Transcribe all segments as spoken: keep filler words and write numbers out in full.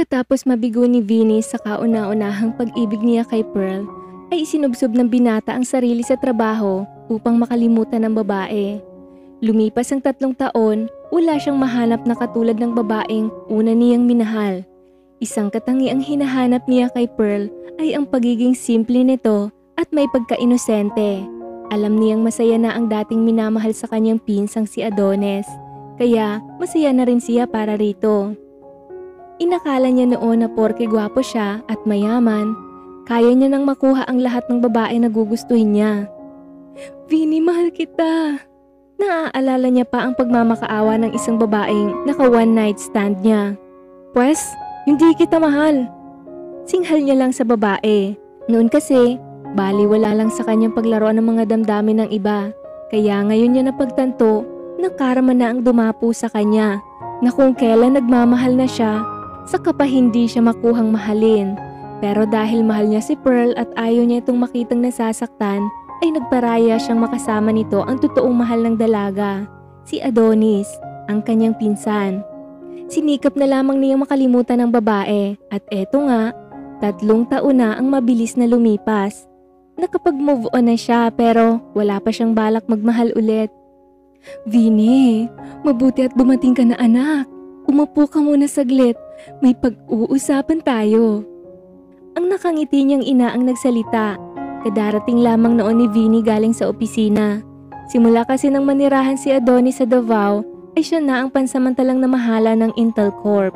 Pagkatapos mabigo ni Vinny sa kauna-unahang pag-ibig niya kay Pearl, ay isinubsob ng binata ang sarili sa trabaho upang makalimutan ng babae. Lumipas ang tatlong taon, wala siyang mahanap na katulad ng babaeng una niyang minahal. Isang katangiang hinahanap niya kay Pearl ay ang pagiging simple nito at may pagka-inosente. Alam niyang masaya na ang dating minamahal sa kanyang pinsang si Adonis, kaya masaya na rin siya para rito. Inakala niya noon na porke gwapo siya at mayaman, kaya niya nang makuha ang lahat ng babae na gugustuhin niya. Vinny, mahal kita! Naaalala niya pa ang pagmamakaawa ng isang babaeng naka one night stand niya. Pwes, hindi kita mahal. Singhal niya lang sa babae. Noon kasi, baliwala lang sa kanyang paglaruan ng mga damdamin ng iba. Kaya ngayon niya napagtanto na karma na ang dumapo sa kanya, na kung kailan nagmamahal na siya, saka pa hindi siya makuhang mahalin. Pero dahil mahal niya si Pearl at ayaw niya itong makitang nasasaktan, ay nagparaya siyang makasama nito ang totoong mahal ng dalaga, si Adonis, ang kanyang pinsan. Sinikap na lamang niyang makalimutan ang babae at eto nga, tatlong taon na ang mabilis na lumipas. Nakapag-move on na siya pero wala pa siyang balak magmahal ulit. Vinny, mabuti at dumating ka na anak. Umupo ka muna saglit, may pag-uusapan tayo. Ang nakangiti niyang ina ang nagsalita. Kadarating lamang noon ni Vinny galing sa opisina. Simula kasi nang manirahan si Adonis sa Davao, ay siya na ang pansamantalang namahala ng Intel Corp.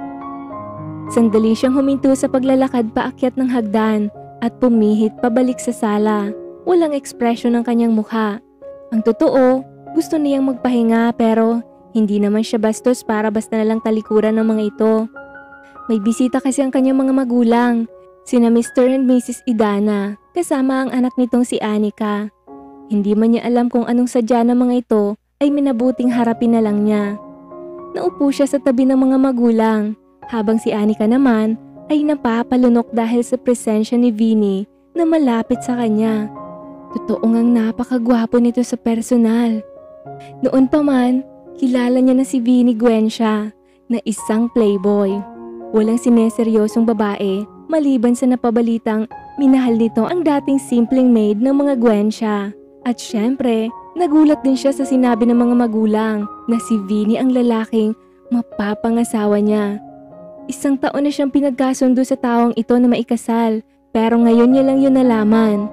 Sandali siyang huminto sa paglalakad paakyat ng hagdan at pumihit pabalik sa sala. Walang ekspresyon ng kanyang mukha. Ang totoo, gusto niyang magpahinga pero hindi naman siya bastos para basta nalang talikuran ng mga ito. May bisita kasi ang kanyang mga magulang, sina Mister and Missus Idana, kasama ang anak nitong si Anika. Hindi man niya alam kung anong sadya ng mga ito ay minabuting harapin na lang niya. Naupo siya sa tabi ng mga magulang, habang si Anika naman ay napapalunok dahil sa presensya ni Vinny na malapit sa kanya. Totoo ngang napakagwapo nito sa personal. Noon pa man, kilala niya na si Vinny Guencia na isang playboy. Walang sineseryosong babae maliban sa napabalitang minahal nito ang dating simpleng maid ng mga Guencia. At syempre, nagulat din siya sa sinabi ng mga magulang na si Vinny ang lalaking mapapangasawa niya. Isang taon na siyang pinagkasundo sa taong ito na maikasal, pero ngayon niya lang yun nalaman.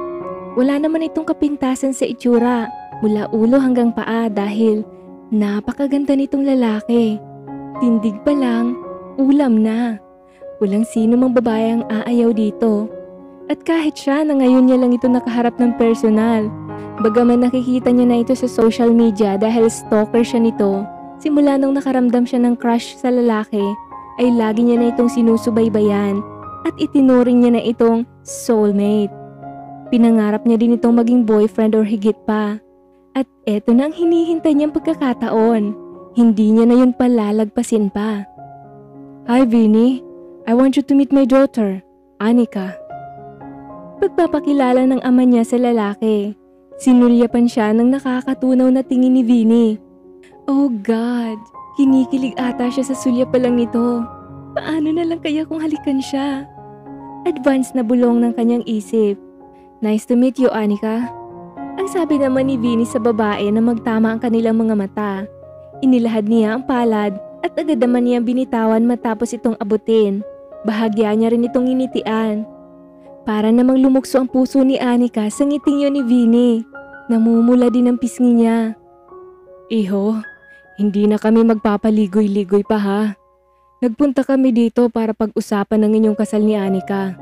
Wala naman itong kapintasan sa itsura mula ulo hanggang paa dahil napakaganda nitong lalaki. Tindig pa lang, ulam na. Walang sino mang babae ang aayaw dito. At kahit siya na ngayon niya lang ito nakaharap ng personal, bagaman nakikita niya na ito sa social media dahil stalker siya nito, simula nung nakaramdam siya ng crush sa lalaki, ay lagi niya na itong sinusubaybayan at itinuring niya na itong soulmate. Pinangarap niya din itong maging boyfriend or higit pa. At eto na ang hinihintay niyang pagkakataon. Hindi niya na yun palalagpasin pa. Hi Vinny, I want you to meet my daughter, Anika. Pagpapakilala ng ama niya sa lalaki, sinulyapan siya ng nakakatunaw na tingin ni Vinny. Oh God, kinikilig ata siya sa sulya pa lang nito. Paano na lang kaya kung halikan siya? Advance na bulong ng kanyang isip. Nice to meet you, Anika. Ang sabi naman ni Vinny sa babae na magtama ang kanilang mga mata. Inilahad niya ang palad at agad naman niyang binitawan matapos itong abutin. Bahagya niya rin itong initian. Para namang lumukso ang puso ni Anika sa ngiting yun ni Vinny. Namumula din ang pisngi niya. Iho, hindi na kami magpapaligoy-ligoy pa ha. Nagpunta kami dito para pag-usapan ng inyong kasal ni Anika.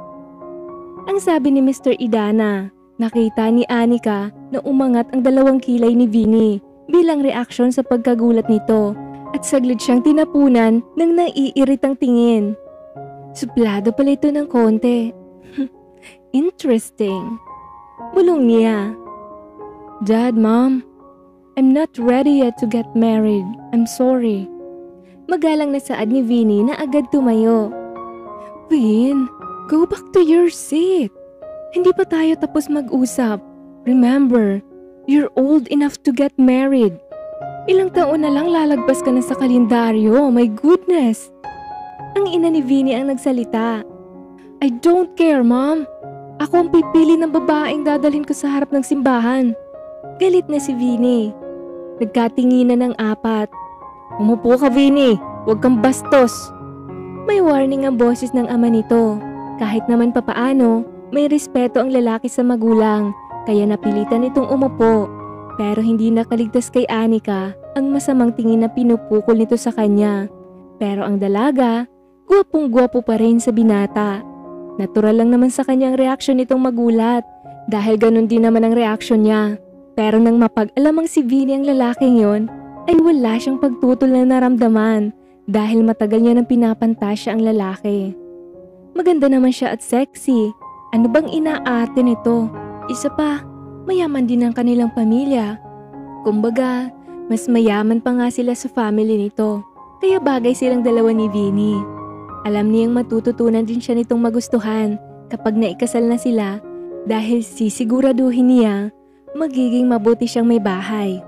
Ang sabi ni Mister Idana, nakita ni Anika na umangat ang dalawang kilay ni Vinny bilang reaksyon sa pagkagulat nito at saglit siyang tinapunan ng naiiritang tingin. Suplado pala ito ng konti. Interesting. Bulong niya. Dad, Mom, I'm not ready yet to get married. I'm sorry. Magalang na saad ni Vinny na agad tumayo. Vin, go back to your seat. Hindi pa tayo tapos mag-usap. Remember, you're old enough to get married. Ilang taon na lang lalagpas ka na sa kalendaryo, my goodness. Ang ina ni Vinny ang nagsalita. I don't care, Mom. Ako ang pipili ng babaeng dadalhin ko sa harap ng simbahan. Galit na si Vinny. Nagkatinginan ng apat. Umupo ka, Vinny. Huwag kang bastos. May warning ang boses ng ama nito. Kahit naman papaano, may respeto ang lalaki sa magulang, kaya napilitan itong umupo. Pero hindi nakaligtas kay Anika ang masamang tingin na pinupukol nito sa kanya. Pero ang dalaga, gwapong-gwapo pa rin sa binata. Natural lang naman sa kanyang reaksyon nitong magulat dahil ganun din naman ang reaksyon niya. Pero nang mapag-alamang si Vinny ang lalaking yon, ay wala siyang pagtutol na naramdaman dahil matagal niya nang pinapantasya ang lalaki. Maganda naman siya at sexy. Ano bang inaarte nito? Isa pa, mayaman din ang kanilang pamilya. Kumbaga, mas mayaman pa nga sila sa family nito. Kaya bagay silang dalawa ni Vinny. Alam niyang matututunan din siya nitong magustuhan kapag naikasal na sila dahil sisiguraduhin niya magiging mabuti siyang may bahay.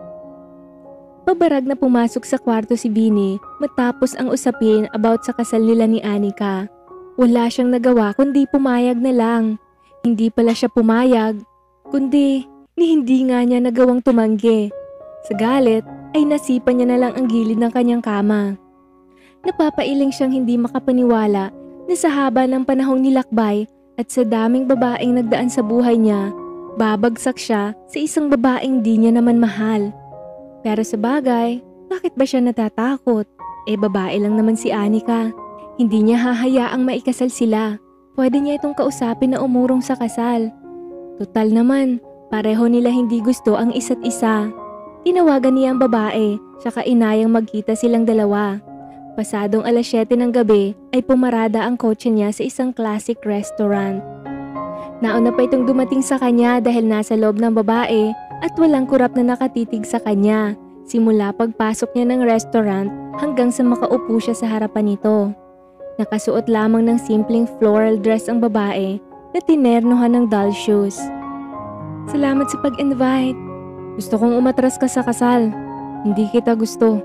Pabarag na pumasok sa kwarto si Vinny matapos ang usapin about sa kasal nila ni Anika. Wala siyang nagawa kundi pumayag na lang. Hindi pala siya pumayag, kundi ni hindi nga niya nagawang tumanggi. Sa galit ay nasipan niya na lang ang gilid ng kanyang kama. Napapailing siyang hindi makapaniwala na sa haba ng panahong nilakbay at sa daming babaeng nagdaan sa buhay niya, babagsak siya sa isang babaeng di niya naman mahal. Pero sa bagay, bakit ba siya natatakot? Eh babae lang naman si Anika. Hindi niya hahayaang maikasal sila. Pwede niya itong kausapin na umurong sa kasal. Total naman, pareho nila hindi gusto ang isa't isa. Tinawagan niya ang babae, saka inayang magkita silang dalawa. Pasadong alas siyete ng gabi ay pumarada ang kotse niya sa isang classic restaurant. Nauna pa itong dumating sa kanya dahil nasa loob ng babae at walang kurap na nakatitig sa kanya simula pagpasok niya ng restaurant hanggang sa makaupo siya sa harapan nito. Nakasuot lamang ng simpleng floral dress ang babae na tinernohan ng doll shoes. Salamat sa pag-invite. Gusto kong umatras ka sa kasal. Hindi kita gusto.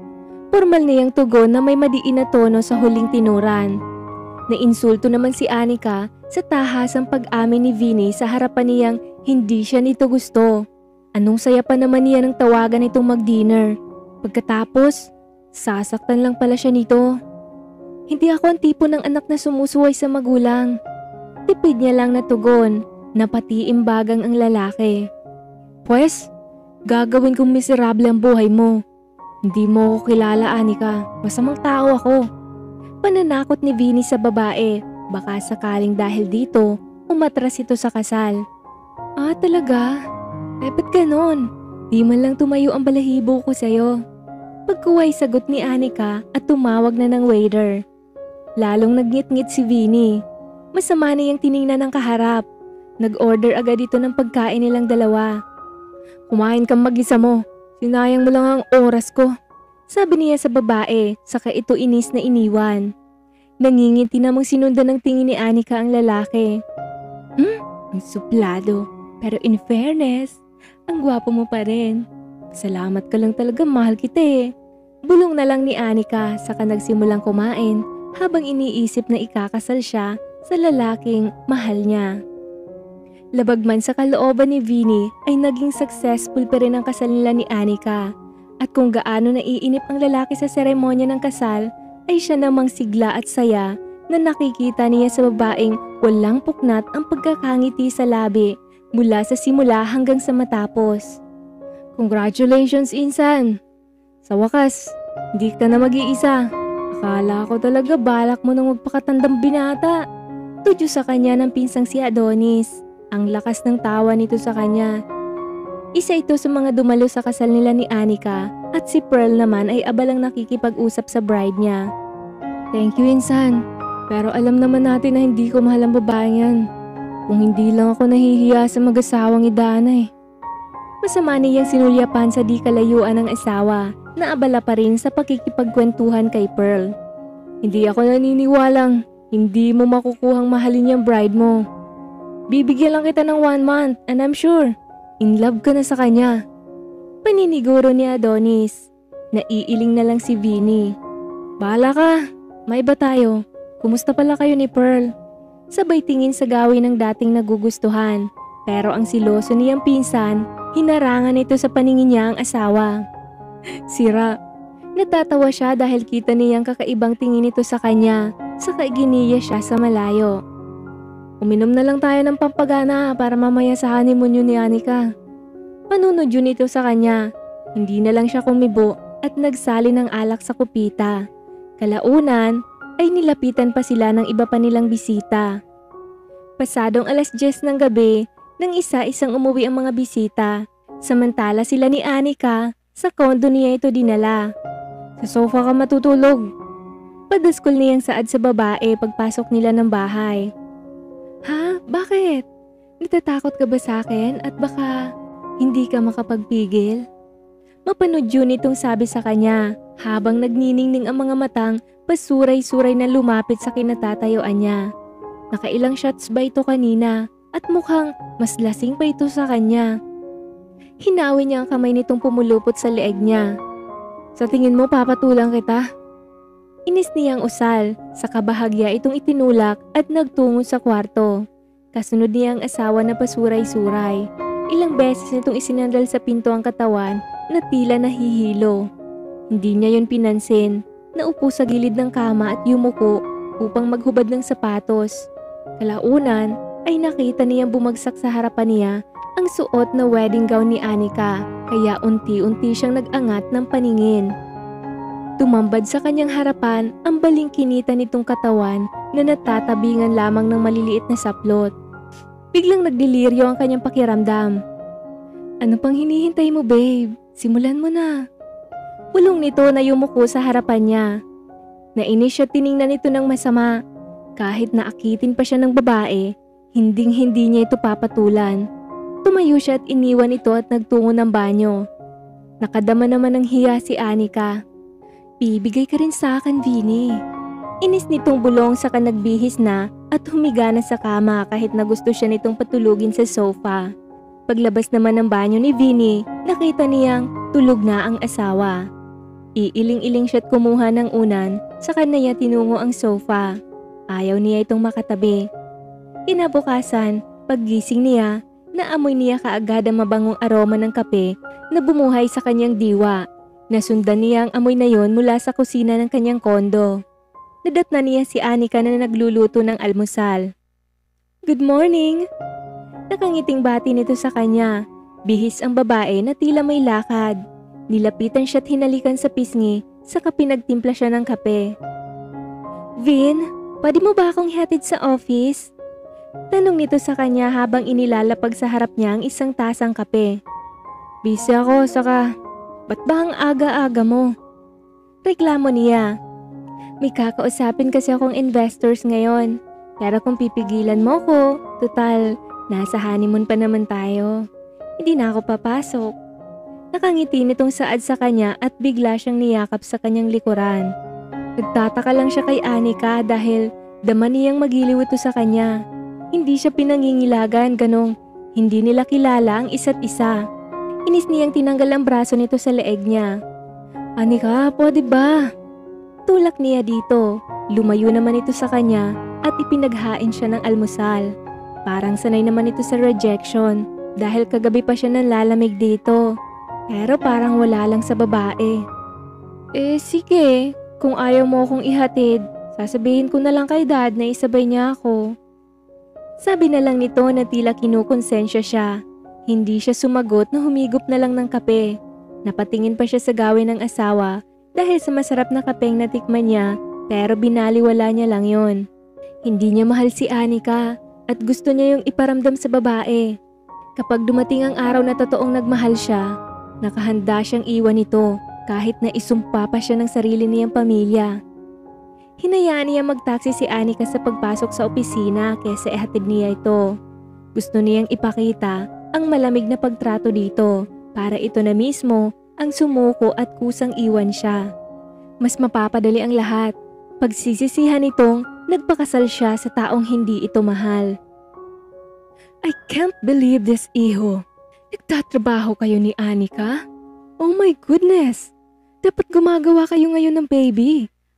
Formal niyang tugon na may madiin na tono sa huling tinuran. Nainsulto naman si Anika sa tahasang pag-amin ni Vinny sa harapan niyang hindi siya nito gusto. Anong saya pa naman niya ng tawagan nitong mag-dinner. Pagkatapos, sasaktan lang pala siya nito. Hindi ako ang tipo ng anak na sumusuway sa magulang. Tipid niya lang na tugon na pati imbagang ang lalaki. Pwes, gagawin kong miserable ang buhay mo. Hindi mo ako kilala, Anika. Masamang tao ako. Pananakot ni Vinny sa babae. Baka sakaling dahil dito, umatras ito sa kasal. Ah, talaga? Eh, ba't ganon? Di man lang tumayo ang balahibo ko sa'yo. Pagkuway sagot ni Anika at tumawag na ng waiter. Lalong nagngit-ngit si Vinny. Masama niyang tiningnan ng kaharap. Nag-order agad ito ng pagkain nilang dalawa. Kumain kang mag-isa mo. Sinayang mo lang ang oras ko. Sabi niya sa babae, saka ito inis na iniwan. Nangingiti namang sinundan ng tingin ni Anika ang lalaki. Hmm? Ang suplado. Pero in fairness, ang gwapo mo pa rin. Salamat ka lang talaga, mahal kita eh. Bulong na lang ni Anika saka nagsimulang kumain habang iniisip na ikakasal siya sa lalaking mahal niya. Labag man sa kalooban ni Vinny ay naging successful pa rin ang kasal nila ni Anika. At kung gaano naiinip ang lalaki sa seremonya ng kasal ay siya namang sigla at saya na nakikita niya sa babaeng walang puknat ang pagkakangiti sa labi mula sa simula hanggang sa matapos. Congratulations, Insan! Sa wakas, hindi ka na mag-iisa. Akala ko talaga balak mo nang magpakatandang binata. Tudyo sa kanya ng pinsang si Adonis. Ang lakas ng tawa nito sa kanya. Isa ito sa mga dumalo sa kasal nila ni Anika at si Pearl naman ay abalang nakikipag-usap sa bride niya. Thank you, Insan. Pero alam naman natin na hindi ko mahal ang babaeng yan. Kung hindi lang ako nahihiya sa mag-asawang idana eh. Masama niyang sinulyapan sa di kalayuan ng asawa na abala pa rin sa pakikipagkwentuhan kay Pearl. Hindi ako naniniwalang hindi mo makukuhang mahalin yung bride mo. Bibigyan lang kita ng one month and I'm sure in love ka na sa kanya. Paniniguro ni Adonis. Naiiling na lang si Vinny. Bahala ka. maiba tayo. Kumusta pala kayo ni Pearl? Sabay tingin sa gawin ng dating nagugustuhan. Pero ang siloso niyang pinsan, hinarangan ito sa paningin niya ang asawa. Sira. Natatawa siya dahil kita niyang kakaibang tingin ito sa kanya, saka giniya siya sa malayo. Uminom na lang tayo ng pampagana para mamaya sa honeymoon yun ni Anika. Panunod yun ito sa kanya. Hindi na lang siya kumibo at nagsali ng alak sa kupita. Kalaunan ay nilapitan pa sila ng iba pa nilang bisita. Pasadong alas diyes ng gabi, nang isa-isang umuwi ang mga bisita. Samantala sila ni Anika, sa kondo niya ito dinala. Sa sofa ka matutulog. Padaskol niyang saad sa babae pagpasok nila ng bahay. Ha? Bakit? Natatakot ka ba sa akin at baka hindi ka makapagpigil? Mapanood yun itong sabi sa kanya habang nagniningning ang mga matang pasuray-suray na lumapit sa kinatatayuan niya. Nakailang shots ba ito kanina at mukhang mas lasing pa ito sa kanya. Hinawi niya ang kamay nitong pumulupot sa leeg niya. Sa tingin mo papatulang kita? Inis niyang usal, sa kabahagya itong itinulak at nagtungo sa kwarto. Kasunod niya ang asawa na pasuray-suray. Ilang beses nitong isinandal sa pinto ang katawan na tila nahihilo. Hindi niya yun pinansin. Naupo sa gilid ng kama at yumuko upang maghubad ng sapatos. Kalaunan ay nakita niyang bumagsak sa harapan niya ang suot na wedding gown ni Anika, kaya unti-unti siyang nag-angat ng paningin. Tumambad sa kanyang harapan ang balingkinita nitong katawan na natatabingan lamang ng maliliit na saplot. Biglang nagdeliryo ang kanyang pakiramdam. Ano pang hinihintay mo, babe? Simulan mo na. Pulong nito na yumuko sa harapan niya. Nainis siya tiningnan ito ng masama. Kahit naakitin pa siya ng babae, hinding-hindi niya ito papatulan. Tumayo siya at iniwan ito at nagtungo ng banyo. Nakadama naman ng hiya si Anika. Bibigay ka rin sa akin, Vinny. Inis nitong bulong saka nagbihis na at humiga na sa kama kahit na gusto siya nitong patulugin sa sofa. Paglabas naman ng banyo ni Vinny, nakita niyang tulog na ang asawa. Iiling-iling siya't kumuha ng unan, saka niya tinungo ang sofa. Ayaw niya itong makatabi. Kinabukasan, paggising niya, naamoy niya kaagad ang mabangong aroma ng kape na bumuhay sa kanyang diwa. Nasundan niya ang amoy na yon mula sa kusina ng kanyang kondo. Nadatna niya si Anika na nagluluto ng almusal. Good morning! Nakangiting bati nito sa kanya. Bihis ang babae na tila may lakad. Nilapitan siya't hinalikan sa pisngi, saka pinagtimpla siya ng kape. Vin, pwede mo ba akong ihatid sa office? Tanong nito sa kanya habang inilalapag sa harap niya ang isang tasang kape. Busy ako, saka ba't ba ang aga-aga mo? Reklamo niya. May kakausapin kasi akong investors ngayon. Pero kung pipigilan mo ko, total, nasa honeymoon pa naman tayo. Hindi na ako papasok. Nakangiti nitong saad sa kanya at bigla siyang niyakap sa kanyang likuran. Nagtataka lang siya kay Anika dahil dama niyang magiliw ito sa kanya. Hindi siya pinangingilagan, ganong hindi nila kilala ang isa't isa. Inis niyang tinanggal ang braso nito sa leeg niya. Anika, pwede ba? Tulak niya dito. Lumayo naman ito sa kanya at ipinaghain siya ng almusal. Parang sanay naman ito sa rejection dahil kagabi pa siya nanlalamig dito. Pero parang wala lang sa babae. Eh sige, kung ayaw mo akong ihatid, sasabihin ko na lang kay dad na isabay niya ako. Sabi na lang nito na tila kinukonsensya siya. Hindi siya sumagot na humigop na lang ng kape. Napatingin pa siya sa gawin ng asawa dahil sa masarap na kapeng natikman niya, pero binaliwala niya lang yon. Hindi niya mahal si Anika at gusto niya yung iparamdam sa babae. Kapag dumating ang araw na totoong nagmahal siya, nakahanda siyang iwan ito kahit na isumpa pa siya ng sarili niyang pamilya. Hinayaan niya magtaksi si Anika sa pagpasok sa opisina kaysa ihatid niya ito. Gusto niyang ipakita ang malamig na pagtrato dito para ito na mismo ang sumuko at kusang iwan siya. Mas mapapadali ang lahat. Pagsisisihan itong nagpakasal siya sa taong hindi ito mahal. I can't believe this, iho. Nagtatrabaho kayo ni Anika? Oh my goodness! Dapat gumagawa kayo ngayon ng baby.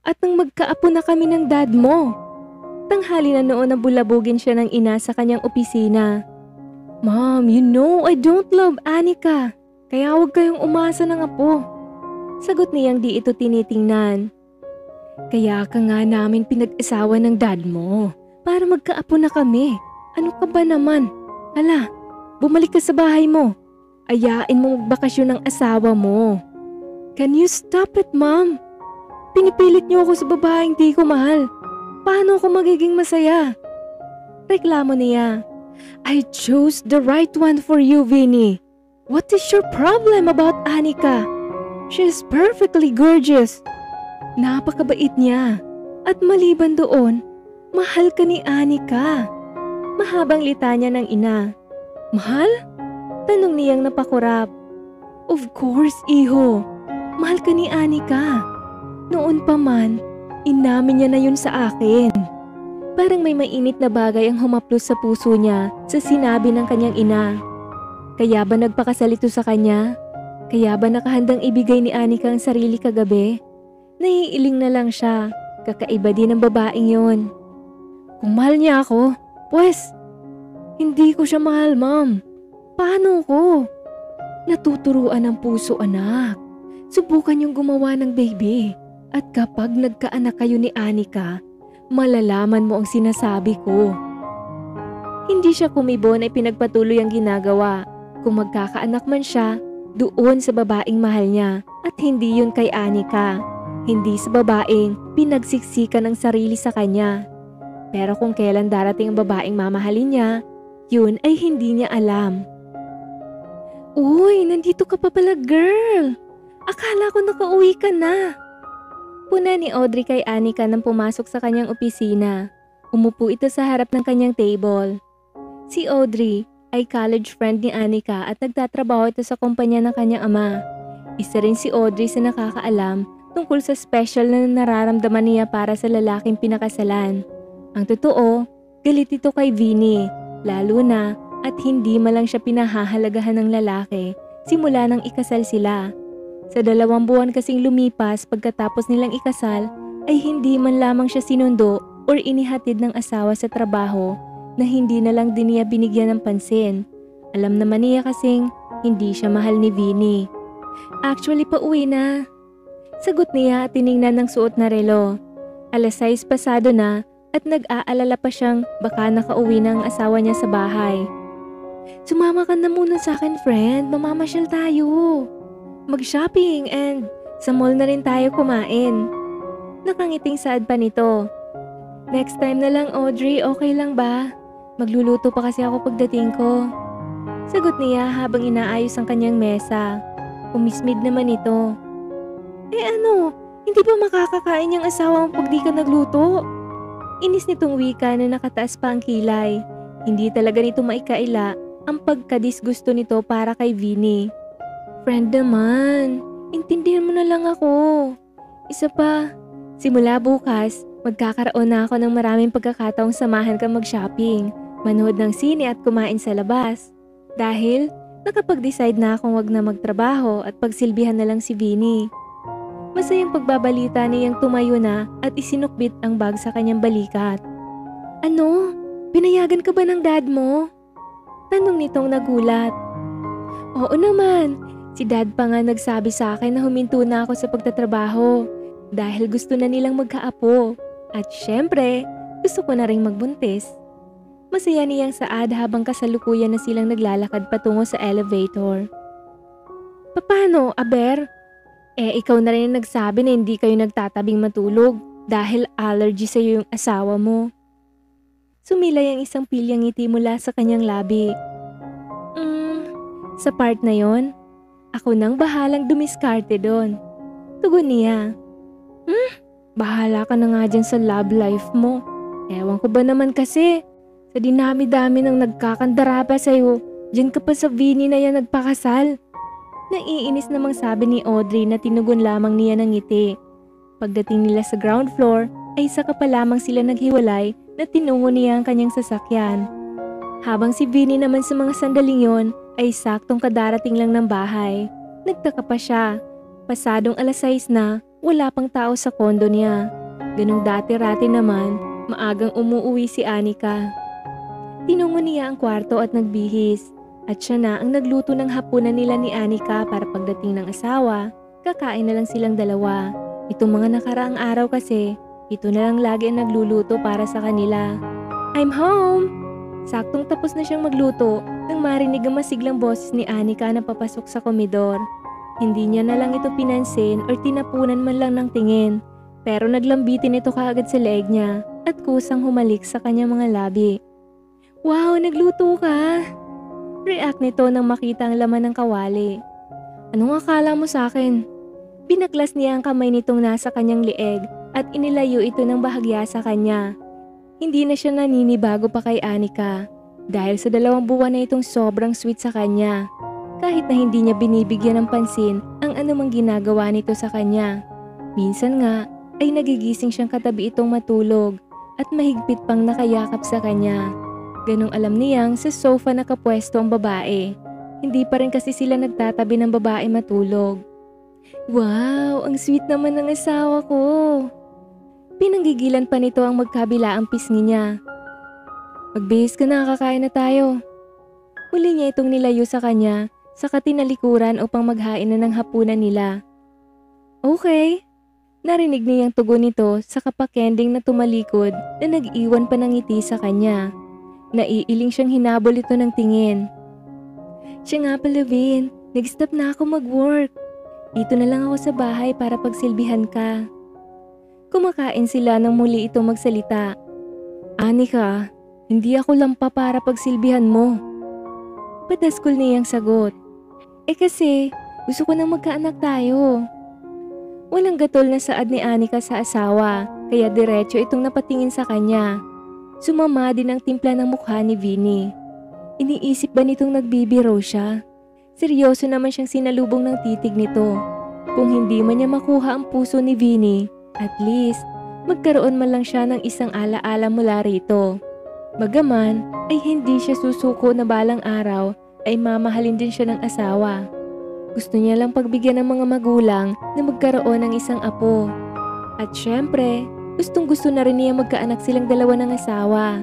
At nang magkaapo na kami ng dad mo. Tanghali na noon na bulabugin siya ng ina sa kanyang opisina. Mom, you know I don't love Anika. Kaya huwag kayong umasa ng apo. Sagot niyang di ito tinitingnan. Kaya ka nga namin pinag-asawa ng dad mo. Para magkaapo na kami. Ano ka ba naman? Hala, bumalik ka sa bahay mo. Ayain mo magbakasyon ng asawa mo. Can you stop it, Mom? Pinipilit niyo ako sa babaeng di ko mahal. Paano ako magiging masaya? Reklamo niya. I chose the right one for you, Vinny. What is your problem about Anika? She is perfectly gorgeous. Napakabait niya. At maliban doon, mahal ka ni Anika. Mahabang litanya ng ina. Mahal? Tanong niyang napakurap. Of course, iho. Mahal ka ni Anika. Noon pa man, inamin niya na yun sa akin. Parang may mainit na bagay ang humaplos sa puso niya sa sinabi ng kanyang ina. Kaya ba nagpakasal ito sa kanya? Kaya ba nakahandang ibigay ni Anika ang sarili kagabi? Naiiling na lang siya. Kakaiba din ang babaeng yon. Kung mahal niya ako, pues, hindi ko siya mahal, Mom. Paano ko? Natuturuan ang puso, anak. Subukan yung gumawa ng baby. At kapag nagkaanak kayo ni Anika, malalaman mo ang sinasabi ko. Hindi siya kumibon ay pinagpatuloy ang ginagawa. Kung magkakaanak man siya, doon sa babaeng mahal niya at hindi yun kay Anika. Hindi sa babaeng pinagsiksikan ng sarili sa kanya. Pero kung kailan darating ang babaeng mamahalin niya, yun ay hindi niya alam. Uy, nandito ka pa pala, girl. Akala ko nakauwi ka na. Puna ni Audrey kay Anika nang pumasok sa kanyang opisina. Umupo ito sa harap ng kanyang table. Si Audrey ay college friend ni Anika at nagtatrabaho ito sa kumpanya ng kanyang ama. Isa rin si Audrey sa nakakaalam tungkol sa special na nararamdaman niya para sa lalaking pinakasalan. Ang totoo, galit ito kay Vinny, lalo na at hindi malang siya pinahahalagahan ng lalaki simula nang ikasal sila. Sa dalawang buwan kasing lumipas pagkatapos nilang ikasal ay hindi man lamang siya sinundo or inihatid ng asawa sa trabaho na hindi na lang din niya binigyan ng pansin. Alam naman niya kasing hindi siya mahal ni Vinny. Actually, pauwi na. Sagot niya at tiningnan ng suot na relo. Alas sais pasado na at nag-aalala pa siyang baka nakauwi na ang asawa niya sa bahay. Sumama ka na muna sa akin, friend. Mamamasyal tayo. Mag-shopping and sa mall na rin tayo kumain. Nakangiting saad pa nito. Next time na lang, Audrey, okay lang ba? Magluluto pa kasi ako pagdating ko. Sagot niya habang inaayos ang kanyang mesa. Umismid naman ito. Eh ano, hindi ba makakakain yung asawa mo pag di ka nagluto? Inis nitong wika na nakataas pa ang kilay. Hindi talaga nito maikaila ang pagkadisgusto nito para kay Vinny. Friend naman, intindihan mo na lang ako. Isa pa, simula bukas, magkakaroon na ako ng maraming pagkakataong samahan kang mag-shopping, manood ng sine at kumain sa labas. Dahil nakapag-decide na akong wag na magtrabaho at pagsilbihan na lang si Vinny. Masayang pagbabalita niyang tumayo na at isinukbit ang bag sa kanyang balikat. Ano? Pinayagan ka ba ng dad mo? Tanong nitong nagulat. Oo naman. Si dad pa nga nagsabi sa akin na huminto na ako sa pagtatrabaho dahil gusto na nilang magkaapo. At syempre, gusto ko na ring magbuntis. Masaya niyang saad habang kasalukuyan na silang naglalakad patungo sa elevator. Paano, Aber? Eh ikaw na rin nagsabi na hindi kayo nagtatabing matulog dahil allergy sa'yo yung asawa mo. Sumilay ang isang pilyang ngiti mula sa kanyang labi. Hmm, sa part na yon, ako nang bahalang dumiskarte doon. Tugon niya. Hmm, bahala ka na nga dyan sa love life mo. Ewan ko ba naman kasi, sa dinami-dami ng nagkakandara pa sa'yo, dyan ka pa sa Vinny na yan nagpakasal. Naiinis namang sabi ni Audrey na tinugon lamang niya ng ngiti. Pagdating nila sa ground floor, ay saka pa lamang sila naghiwalay na tinungo niya ang kanyang sasakyan. Habang si Vinny naman sa mga sandaling yon ay saktong kadarating lang ng bahay. Nagtaka pa siya. Pasadong alas sais na, wala pang tao sa kondo niya. Ganong dati-rati naman, maagang umuuwi si Anika. Tinungo niya ang kwarto at nagbihis. At siya na ang nagluto ng hapunan nila ni Anika para pagdating ng asawa, kakain na lang silang dalawa. Itong mga nakaraang araw kasi, ito na lang lagi ang nagluluto para sa kanila. I'm home! Saktong tapos na siyang magluto nang marinig ang masiglang boses ni Anika na papasok sa komedor. Hindi niya na lang ito pinansin or tinapunan man lang ng tingin, pero naglambitin ito kaagad sa leeg niya at kusang humalik sa kanyang mga labi. Wow, nagluto ka! React nito nang makita ang laman ng kawali. Anong akala mo sa akin? Binaklas niya ang kamay nitong nasa kanyang leeg at inilayo ito ng bahagya sa kanya. Hindi na siya naninibago pa kay Anika dahil sa dalawang buwan na itong sobrang sweet sa kanya. Kahit na hindi niya binibigyan ng pansin ang anumang ginagawa nito sa kanya. Minsan nga ay nagigising siyang katabi itong matulog at mahigpit pang nakayakap sa kanya. Ganong alam niyang sa sofa nakapwesto ang babae. Hindi pa rin kasi sila nagtatabi ng babae matulog. Wow, ang sweet naman ng asawa ko. Pinanggigilan pa nito ang magkabila ang pisngi niya. Magbihis ka na, kakain na tayo. Huli niya itong nilayo sa kanya, saka tinalikuran upang maghain na ng hapunan nila. Okay. Narinig niyang tugon nito sa kapakending na tumalikod na nag-iwan pa ng ngiti sa kanya. Naiiling siyang hinabol ito ng tingin. Siya nga pala, Vin. Nag-stop na ako mag-work. Dito na lang ako sa bahay para pagsilbihan ka. Kumakain sila nang muli ito magsalita. Anika, hindi ako lampa para pagsilbihan mo. Padaskol niyang sagot. Eh kasi, gusto ko nang magkaanak tayo. Walang gatol na saad ni Anika sa asawa, kaya diretso itong napatingin sa kanya. Sumama din ang timpla ng mukha ni Vinny. Iniisip ba nitong nagbibiro siya? Seryoso naman siyang sinalubong ng titig nito. Kung hindi man niya makuha ang puso ni Vinny, at least magkaroon man lang siya ng isang alaala mula rito. Bagaman ay hindi siya susuko na balang araw ay mamahalin din siya ng asawa. Gusto niya lang pagbigyan ng mga magulang na magkaroon ng isang apo. At syempre, gustong gusto na rin niya magkaanak silang dalawa ng asawa.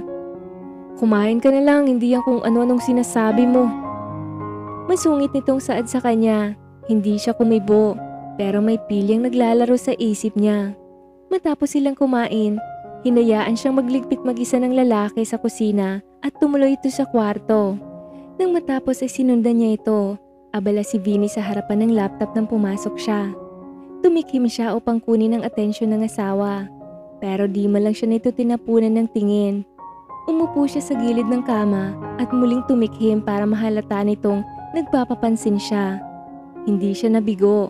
Kumain ka na lang, hindi yan kung ano-anong sinasabi mo. Masungit nitong saad sa kanya, hindi siya kumibo, pero may pilyang naglalaro sa isip niya. Matapos silang kumain, hinayaan siyang magligpit mag-isa ng lalaki sa kusina at tumuloy ito sa kwarto. Nang matapos ay sinundan niya ito, abala si Vinny sa harapan ng laptop nang pumasok siya. Tumikim siya upang kunin ang atensyon ng asawa. Pero di man lang siya nito tinapunan ng tingin. Umupo siya sa gilid ng kama at muling tumikhim para mahalata nitong nagpapapansin siya. Hindi siya nabigo.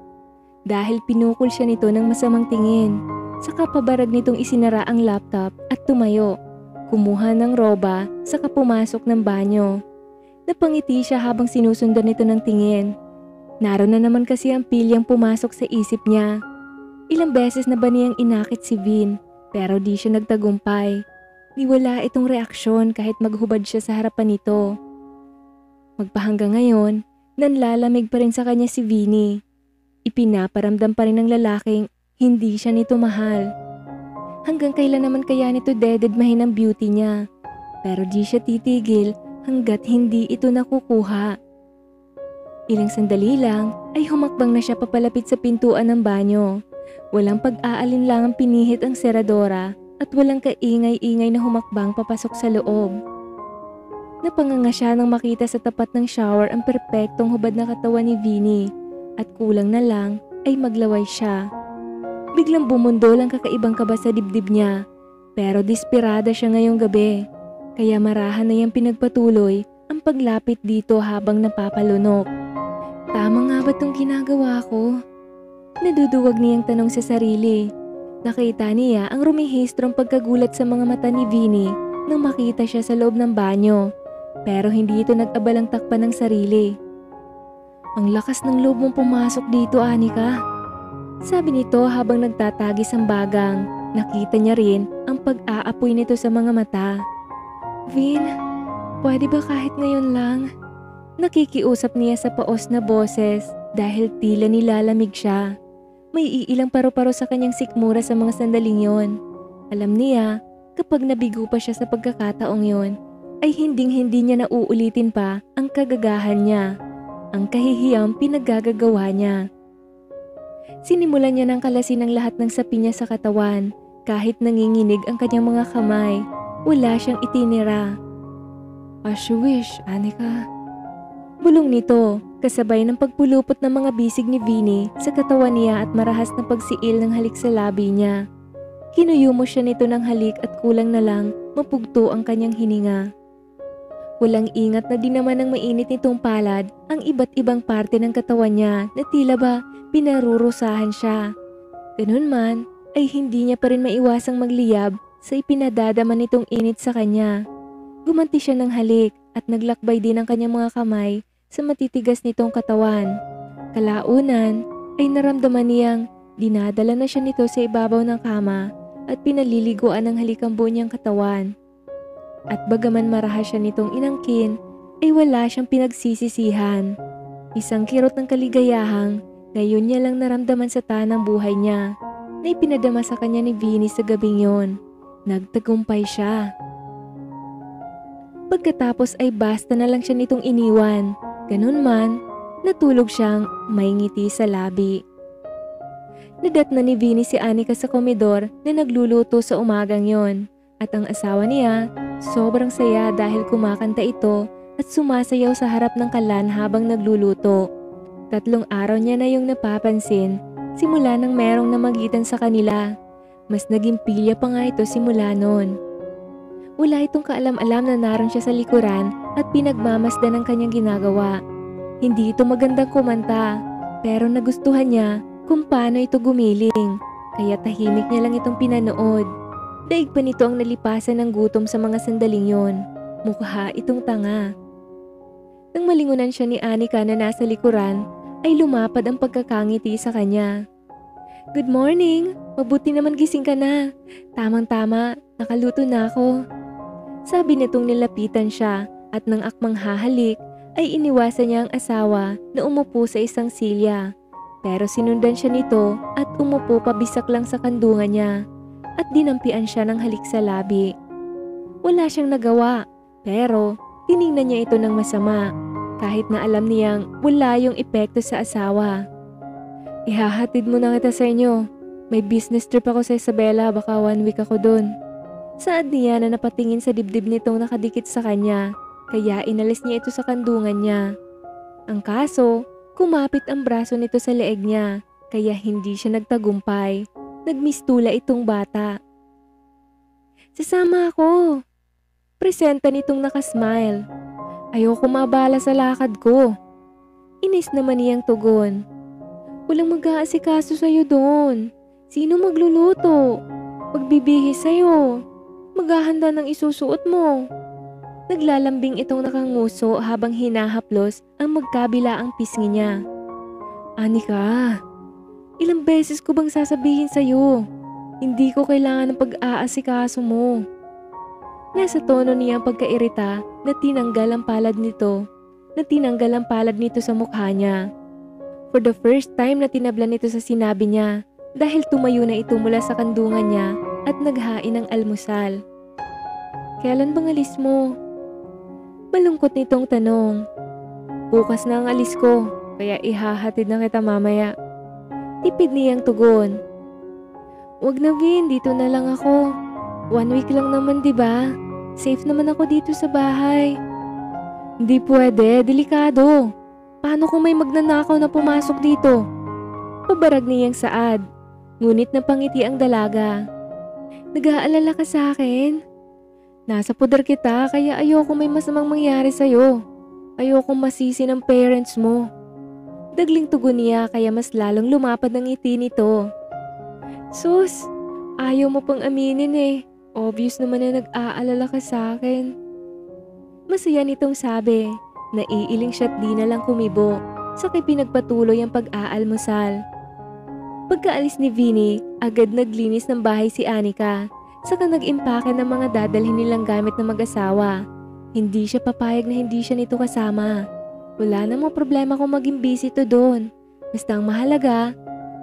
Dahil pinukol siya nito ng masamang tingin. Saka pabarag nitong isinara ang laptop at tumayo. Kumuha ng roba saka pumasok ng banyo. Napangiti siya habang sinusundan nito ng tingin. Naroon na naman kasi ang pilyang pumasok sa isip niya. Ilang beses na ba niyang inakit si Vin, pero di siya nagtagumpay. Di wala itong reaksyon kahit maghubad siya sa harapan nito. Magpahanggang ngayon, nanlalamig pa rin sa kanya si Vinny. Ipinaparamdam pa rin ng lalaking hindi siya nito mahal. Hanggang kailan naman kaya nito dededmahin ang beauty niya, pero di siya titigil hanggat hindi ito nakukuha. Ilang sandali lang ay humakbang na siya papalapit sa pintuan ng banyo. Walang pag-aalinlangang pinihit ang seradora at walang kaingay-ingay na humakbang papasok sa loob. Napanganga siya nang makita sa tapat ng shower ang perpektong hubad na katawan ni Vinny at kulang na lang ay maglaway siya. Biglang bumundol ang kakaibang kaba sa dibdib niya, pero desperada siya ngayong gabi, kaya marahan na niyang pinagpatuloy ang paglapit dito habang napapalunok. Tama nga ba itong ginagawa ko? Naduduwag niyang tanong sa sarili. Nakita niya ang rumihistrong pagkagulat sa mga mata ni Vinny nang makita siya sa loob ng banyo, pero hindi ito nag-abalang takpan ng sarili. Ang lakas ng loob mong pumasok dito, Anika. Sabi nito habang nagtatagis ang bagang. Nakita niya rin ang pag-aapoy nito sa mga mata. Vin, pwede ba kahit ngayon lang? Nakikiusap niya sa paos na boses dahil tila nilalamig siya. may iilang paru-paro sa kanyang sikmura sa mga sandaling yon. Alam niya, kapag nabigo pa siya sa pagkakataong yon, ay hinding-hindi niya na uulitin pa ang kagagahan niya, ang kahihiyang pinaggagawa niya. Sinimulan niya ng kalasin ang lahat ng sapi niya sa katawan, kahit nanginginig ang kanyang mga kamay, wala siyang itinira. As you wish, Anika. Bulong nito, kasabay ng pagpulupot ng mga bisig ni Vinny sa katawan niya at marahas na pagsiil ng halik sa labi niya. Kinuyumo siya nito ng halik at kulang na lang mapugto ang kanyang hininga. Walang ingat na din naman ng mainit nitong palad ang iba't ibang parte ng katawan niya na tila ba pinarurusahan siya. Ganun man ay hindi niya pa rin maiwasang magliyab sa ipinadadama nitong init sa kanya. Gumanti siya ng halik at naglakbay din ang kanyang mga kamay sa matitigas nitong katawan. Kalaunan ay naramdaman niyang dinadala na siya nito sa ibabaw ng kama at pinaliliguan ng halik ang buo niyang katawan. At bagaman marahas siya nitong inangkin, ay wala siyang pinagsisisihan. Isang kirot ng kaligayahang ngayon niya lang naramdaman sa tanang buhay niya na ipinadama sa kanya ni Vinny sa gabing yon. Nagtagumpay siya. Pagkatapos ay basta na lang siya nitong iniwan. Ganun man, natulog siyang may ngiti sa labi. Nadat na ni Vinny si Anika sa komedor na nagluluto sa umagang yon. At ang asawa niya, sobrang saya dahil kumakanta ito at sumasayaw sa harap ng kalan habang nagluluto. Tatlong araw niya na yung napapansin, simula nang merong namagitan sa kanila. Mas naging pilya pa nga ito simula noon. Wala itong kaalam-alam na naroon siya sa likuran at pinagmamasdan ng kanyang ginagawa. Hindi ito magandang kumanta, pero nagustuhan niya kung paano ito gumiling, kaya tahimik niya lang itong pinanood. Daig pa nito ang nalipasan ng gutom sa mga sandaling yon. Mukha itong tanga. Nang malingunan siya ni Anika na nasa likuran, ay lumapad ang pagkakangiti sa kanya. Good morning! Mabuti naman gising ka na. Tamang-tama, nakaluto na ako. Sabi nitong nilapitan siya at nang akmang hahalik ay iniwasan niya ang asawa na umupo sa isang silya. Pero sinundan siya nito at umupo pabisak lang sa kandungan niya. At dinampian siya ng halik sa labi. Wala siyang nagawa, pero tiningnan niya ito ng masama, kahit na alam niyang wala yung epekto sa asawa. Ihahatid mo na kita sa inyo. May business trip ako sa Isabela, baka one week ako dun. Saad niya na napatingin sa dibdib nitong nakadikit sa kanya, kaya inalis niya ito sa kandungan niya. Ang kaso, kumapit ang braso nito sa leeg niya, kaya hindi siya nagtagumpay. Nagmistula itong bata. Sasama ako. Presenta nitong nakasmile. Ayoko mabala sa lakad ko. Inis naman niyang tugon. Walang mag-aasikaso sa'yo doon. Sino magluluto? Magbibihis sa'yo. Maghahanda ng isusuot mo. Naglalambing itong nakanguso habang hinahaplos ang magkabila ang pisngi niya. Anika, ilang beses ko bang sasabihin sa'yo? Hindi ko kailangan ng pag-aasikaso mo. Nasa tono niya ang pagkairita na tinanggal ang palad nito, na tinanggal ang palad nito sa mukha niya. For the first time na tinablan nito sa sinabi niya dahil tumayo na ito mula sa kandungan niya at naghain ng almusal. Kailan bang alis mo? Malungkot nitong tanong. Bukas na ang alis ko, kaya ihahatid na kita mamaya. Tipid niyang tugon. Wag na Vin, dito na lang ako. One week lang naman, di ba? Safe naman ako dito sa bahay. Hindi pwede, delikado. Paano kung may magnanakaw na pumasok dito? Pabarag niyang saad, ngunit napangiti ang dalaga. Nag-aalala ka sa akin? Nasa pudar kita kaya ayoko may masamang mangyari sa'yo. Ayoko masisi ng parents mo. Dagling tugon niya kaya mas lalong lumapad ang ngiti nito. Sus, ayaw mo pang aminin eh. Obvious naman na nag-aalala ka sa akin. Masaya nitong sabi. Naiiling siya't di na lang kumibo. Saka pinagpatuloy ang pag-aalmusal. Pagkaalis ni Vinny, agad naglinis ng bahay si Anika. Saka nag-impake ng mga dadalhin nilang gamit na mag-asawa. Hindi siya papayag na hindi siya nito kasama. Wala namang problema kung maging busy to doon. Basta ang mahalaga,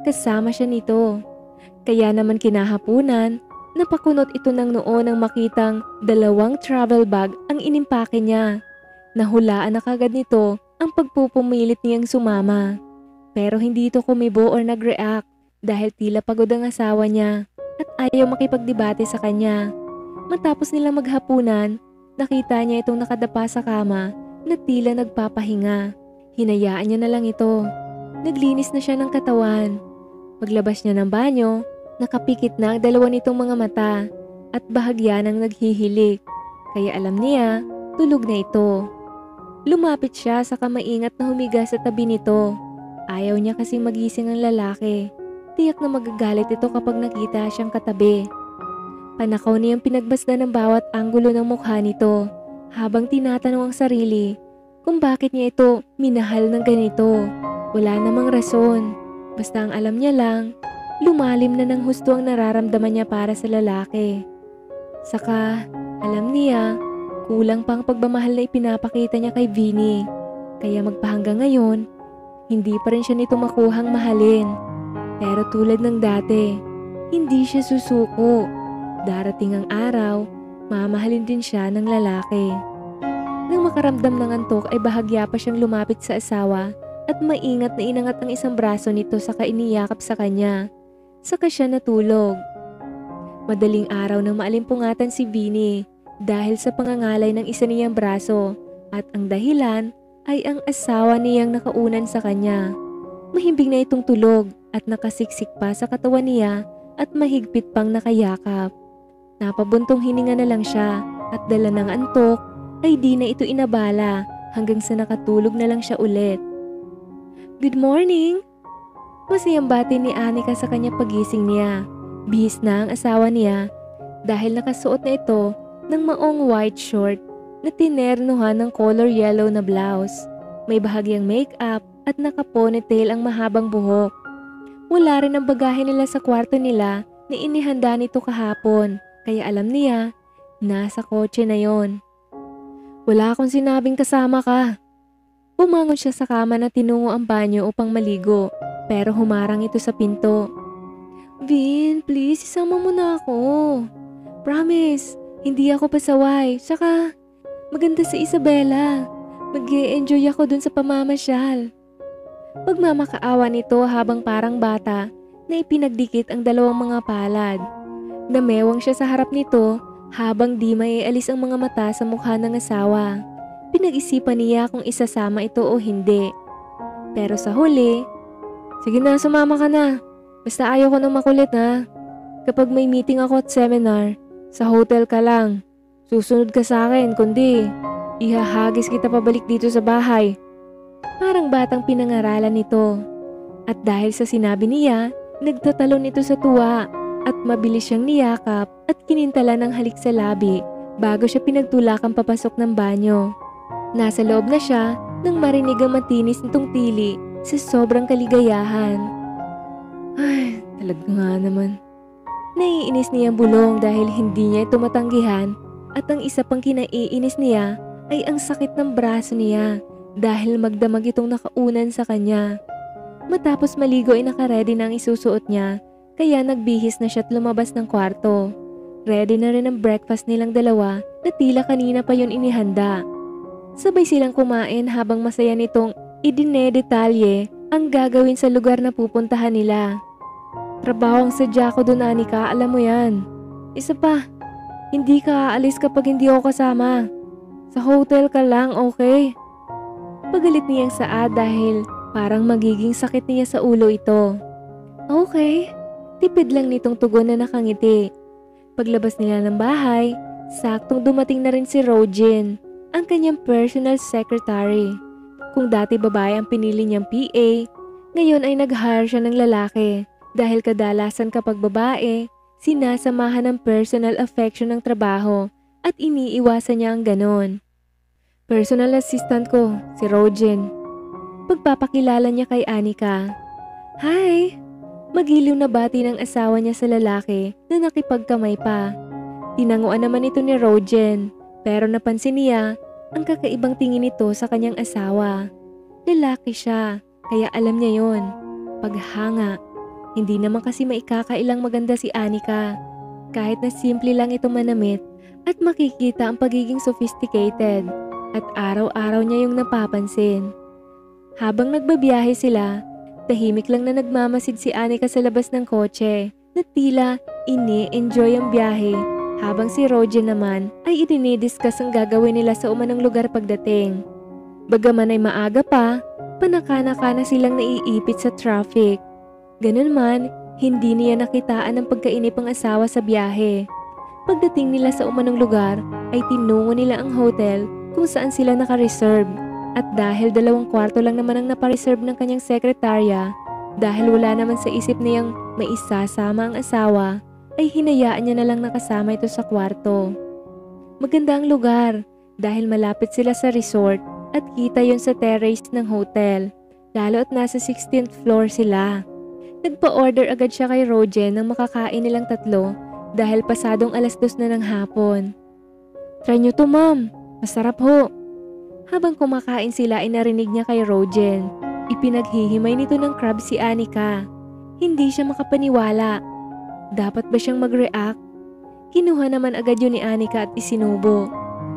kasama siya nito. Kaya naman kinahapunan, napakunot ito ng noo nang makitang dalawang travel bag ang inimpake niya. Nahulaan na kagad nito ang pagpupumilit niyang sumama. Pero hindi ito kumibo or nag-react dahil tila pagod ang asawa niya at ayaw makipagdebate sa kanya. Matapos nilang maghapunan, nakita niya itong nakadapa sa kama na tila nagpapahinga. Hinayaan niya na lang ito. Naglinis na siya ng katawan. Paglabas niya ng banyo, nakapikit na ang dalawa nitong mga mata at bahagya ng naghihilik. Kaya alam niya, tulog na ito. Lumapit siya sa kamaingat na humiga sa tabi nito. Ayaw niya kasing magising ang lalaki. Tiyak na magagalit ito kapag nakita siyang katabi. Panakaw niyang pinagbasdan ng bawat anggulo ng mukha nito habang tinatanong ang sarili kung bakit niya ito minahal ng ganito. Wala namang rason. Basta ang alam niya lang, lumalim na ng husto ang nararamdaman niya para sa lalaki. Saka, alam niya, kulang pa ang pagmamahal na ipinapakita niya kay Vinny. Kaya magpahanggang ngayon, hindi pa rin siya nito makuhang mahalin. Pero tulad ng dati, hindi siya susuko. Darating ang araw, mamahalin din siya ng lalaki. Nang makaramdam ng antok ay bahagya pa siyang lumapit sa asawa at maingat na inangat ang isang braso nito saka iniyakap sa kanya. Saka siya natulog. Madaling araw nang maalimpungatan si Vinny dahil sa pangangalay ng isa niyang braso at ang dahilan ay ang asawa niyang nakaunan sa kanya. Mahimbing na itong tulog at nakasiksik pa sa katawan niya at mahigpit pang nakayakap. Napabuntong hininga na lang siya at dala ng antok ay di na ito inabala hanggang sa nakatulog na lang siya ulit. Good morning! Masayang bati ni Anika sa kanya pagising niya. Bihis na ang asawa niya dahil nakasuot na ito ng maong white short na tinernuhan ng color yellow na blouse. May bahagyang makeup at naka-ponytail ang mahabang buhok. Wala rin ang bagahe nila sa kwarto nila na inihanda nito kahapon, kaya alam niya, nasa kotse na yon. Wala akong sinabing kasama ka. Bumangon siya sa kama na tinungo ang banyo upang maligo, pero humarang ito sa pinto. Vin, please, isama mo na ako. Promise, hindi ako pasaway. Saka, maganda si Isabela. Mag-e-enjoy ako dun sa pamamasyal. Pagmamakaawa nito habang parang bata na ipinagdikit ang dalawang mga palad. Namewang siya sa harap nito habang di maialis ang mga mata sa mukha ng asawa. Pinag-isipan niya kung isasama ito o hindi. Pero sa huli, sige na, sumama ka na. Basta ayaw ko nang makulit ha. Kapag may meeting ako at seminar, sa hotel ka lang. Susunod ka sa akin kundi ihahagis kita pabalik dito sa bahay. Parang batang pinangaralan nito. At dahil sa sinabi niya, nagtatalon ito sa tuwa at mabilis siyang niyakap at kinintala ng halik sa labi bago siya pinagtulakang papasok ng banyo. Nasa loob na siya nang marinig ang matinis nitong tili sa sobrang kaligayahan. Ay, talaga nga naman. Naiinis niya ang bulong dahil hindi niya ito matanggihan at ang isa pang kinaiinis niya ay ang sakit ng braso niya dahil magdamag itong nakaunan sa kanya. Matapos maligo ay nakaredy na ang isusuot niya kaya nagbihis na siya at lumabas ng kwarto. Ready na rin ang breakfast nilang dalawa na tila kanina pa yon inihanda. Sabay silang kumain habang masaya nitong idinedetalye ang gagawin sa lugar na pupuntahan nila. Trabaho ang sadya ko doon, Anika, alam mo yan. Isa pa, hindi ka aalis kapag hindi ako kasama. Sa hotel ka lang, okay? Pagalit niyang saad dahil parang magiging sakit niya sa ulo ito. Okay, tipid lang nitong tugon na nakangiti. Paglabas nila ng bahay, saktong dumating na rin si Rojin, ang kanyang personal secretary. Kung dati babae ang pinili niyang P A, ngayon ay nag-hire siya ng lalaki. Dahil kadalasan kapag babae, sinasamahan ng personal affection ng trabaho at iniiwasan niya ang ganon. Personal assistant ko, si Rojin. Pagpapakilala niya kay Anika. Hi! Magiliw na bati ng asawa niya sa lalaki na nakipagkamay pa. Tinanguan naman ito ni Rojin, pero napansin niya ang kakaibang tingin nito sa kanyang asawa. Lalaki siya, kaya alam niya yon. Paghanga. Hindi naman kasi maikakailang maganda si Anika. Kahit na simple lang ito manamit at makikita ang pagiging sophisticated at araw-araw niya yung napapansin. Habang nagbabiyahe sila, tahimik lang na nagmamasid si Anika sa labas ng kotse na tila ini-enjoy ang biyahe habang si Roger naman ay idinidiscuss ang gagawin nila sa umanong lugar pagdating. Bagaman ay maaga pa, panaka-naka na silang naiipit sa traffic. Ganun man, hindi niya nakitaan ang pagkainip ang asawa sa biyahe. Pagdating nila sa umanong lugar, ay tinungo nila ang hotel kung saan sila naka-reserve. At dahil dalawang kwarto lang naman ang napareserve ng kanyang sekretarya, dahil wala naman sa isip niyang may isasama ang asawa, ay hinayaan niya na lang nakasama ito sa kwarto. Maganda ang lugar dahil malapit sila sa resort at kita yon sa terrace ng hotel, lalo at nasa sixteenth floor sila. Nagpa-order agad siya kay Roger ng makakain nilang tatlo dahil pasadong alas dos na ng hapon. "Try nyo to, ma'am. Masarap ho." Habang kumakain sila ay narinig niya kay Roger. Ipinaghihimay nito ng crab si Anika. Hindi siya makapaniwala. Dapat ba siyang mag-react? Kinuha naman agad yun ni Anika at isinubo.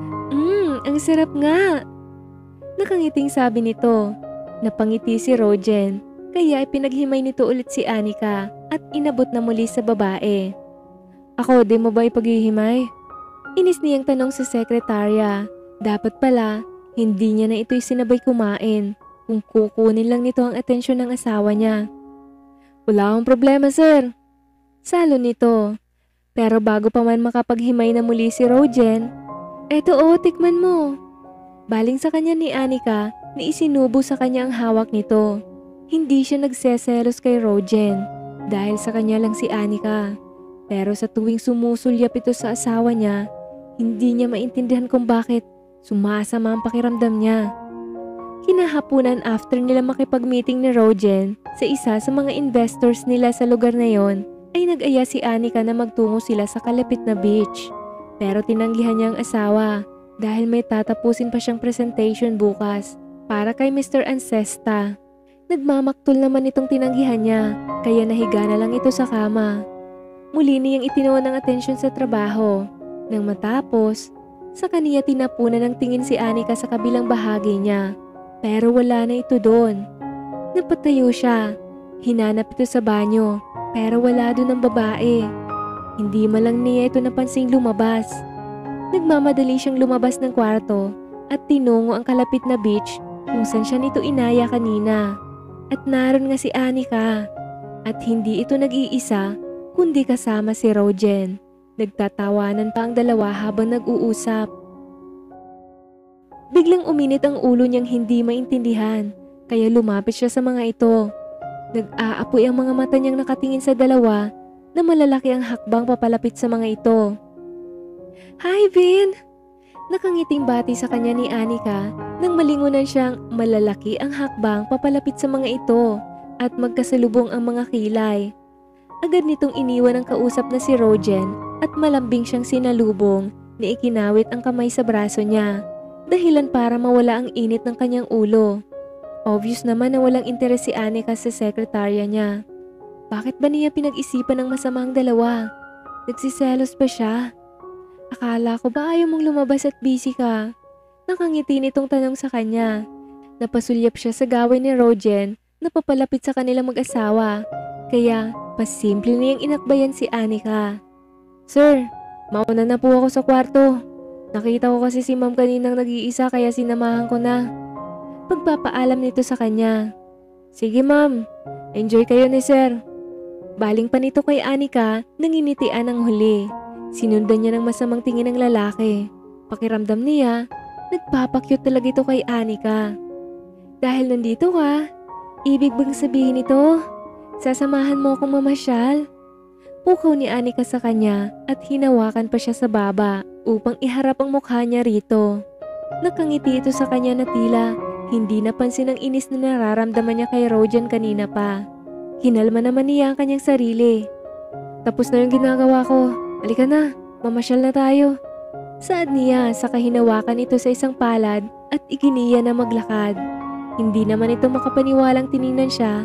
"Mmm, ang sarap nga." Nakangiting sabi nito. Napangiti si Roger. Kaya ipinaghimay nito ulit si Anika at inabot na muli sa babae. "Ako, di mo ba ipaghihimay?" Inis niyang tanong sa sekretarya. Dapat pala, hindi niya na ito'y sinabay kumain kung kukunin lang nito ang atensyon ng asawa niya. "Wala akong problema, sir." Salo nito. Pero bago pa man makapaghimay na muli si Roger, "Eto o, tikman mo." Baling sa kanya ni Anika na isinubo sa kanya ang hawak nito. Hindi siya nagseselos kay Roger dahil sa kanya lang si Anika. Pero sa tuwing sumusulyap ito sa asawa niya, hindi niya maintindihan kung bakit sumasama ang pakiramdam niya. Kinahapunan after nila makipag-meeting ni Roger sa isa sa mga investors nila sa lugar na yon, ay nag-aya si Anika na magtungo sila sa kalapit na beach. Pero tinanggihan niya ang asawa dahil may tatapusin pa siyang presentation bukas para kay Mister Ancesta. Nagmamaktol naman itong tinanggihan niya, kaya nahiga na lang ito sa kama. Muli niyang itinuon ng atensyon sa trabaho. Nang matapos, sa kaniya tinapunan ng tingin si Anika sa kabilang bahagi niya. Pero wala na ito doon. Napatayo siya. Hinanap ito sa banyo, pero wala doon ang babae. Hindi malang niya ito napansing lumabas. Nagmamadali siyang lumabas ng kwarto at tinungo ang kalapit na beach kung saan siya nito inaya kanina. At naroon nga si Anika. At hindi ito nag-iisa, kundi kasama si Roger. Nagtatawanan pa ang dalawa habang nag-uusap. Biglang uminit ang ulo niyang hindi maintindihan, kaya lumapit siya sa mga ito. Nag-aapoy ang mga mata niyang nakatingin sa dalawa na malalaki ang hakbang papalapit sa mga ito. "Hi, Vin!" Nakangiting bati sa kanya ni Anika nang malingunan siyang malalaki ang hakbang papalapit sa mga ito at magkasalubong ang mga kilay. Agad nitong iniwan ang kausap na si Roger at malambing siyang sinalubong na ikinawit ang kamay sa braso niya, dahilan para mawala ang init ng kanyang ulo. Obvious naman na walang interes si Anika sa sekretarya niya. Bakit ba niya pinag-isipan ng masama ang dalawa? Nagsiselos ba siya? Akala ko ba ayaw mong lumabas at busy ka? Nakangiti nitong tanong sa kanya. Napasulyap siya sa gawin ni Roger na papalapit sa kanilang mag-asawa. Kaya pasimple niyang inakbayan si Anika. "Sir, mauna na po ako sa kwarto. Nakita ko kasi si ma'am kaninang nag-iisa kaya sinamahan ko na." Pagpapaalam nito sa kanya. "Sige ma'am, enjoy kayo ni sir." Baling pa nito kay Anika nang initian ang huli. Sinundan niya ng masamang tingin ng lalaki. Pakiramdam niya, nagpapakyut talaga ito kay Anika. "Dahil nandito ka, ibig bang sabihin ito? Sasamahan mo akong mamasyal?" Pukaw ni Anika sa kanya at hinawakan pa siya sa baba upang iharap ang mukha niya rito. Nakangiti ito sa kanya na tila hindi napansin ang inis na nararamdaman niya kay Roger kanina pa. Hinalma naman niya ang kanyang sarili. "Tapos na yung ginagawa ko. Halika na, mamasyal na tayo." Saad niya sa kahinawakan ito sa isang palad at iginiya na maglakad. Hindi naman ito makapaniwalang tiningnan siya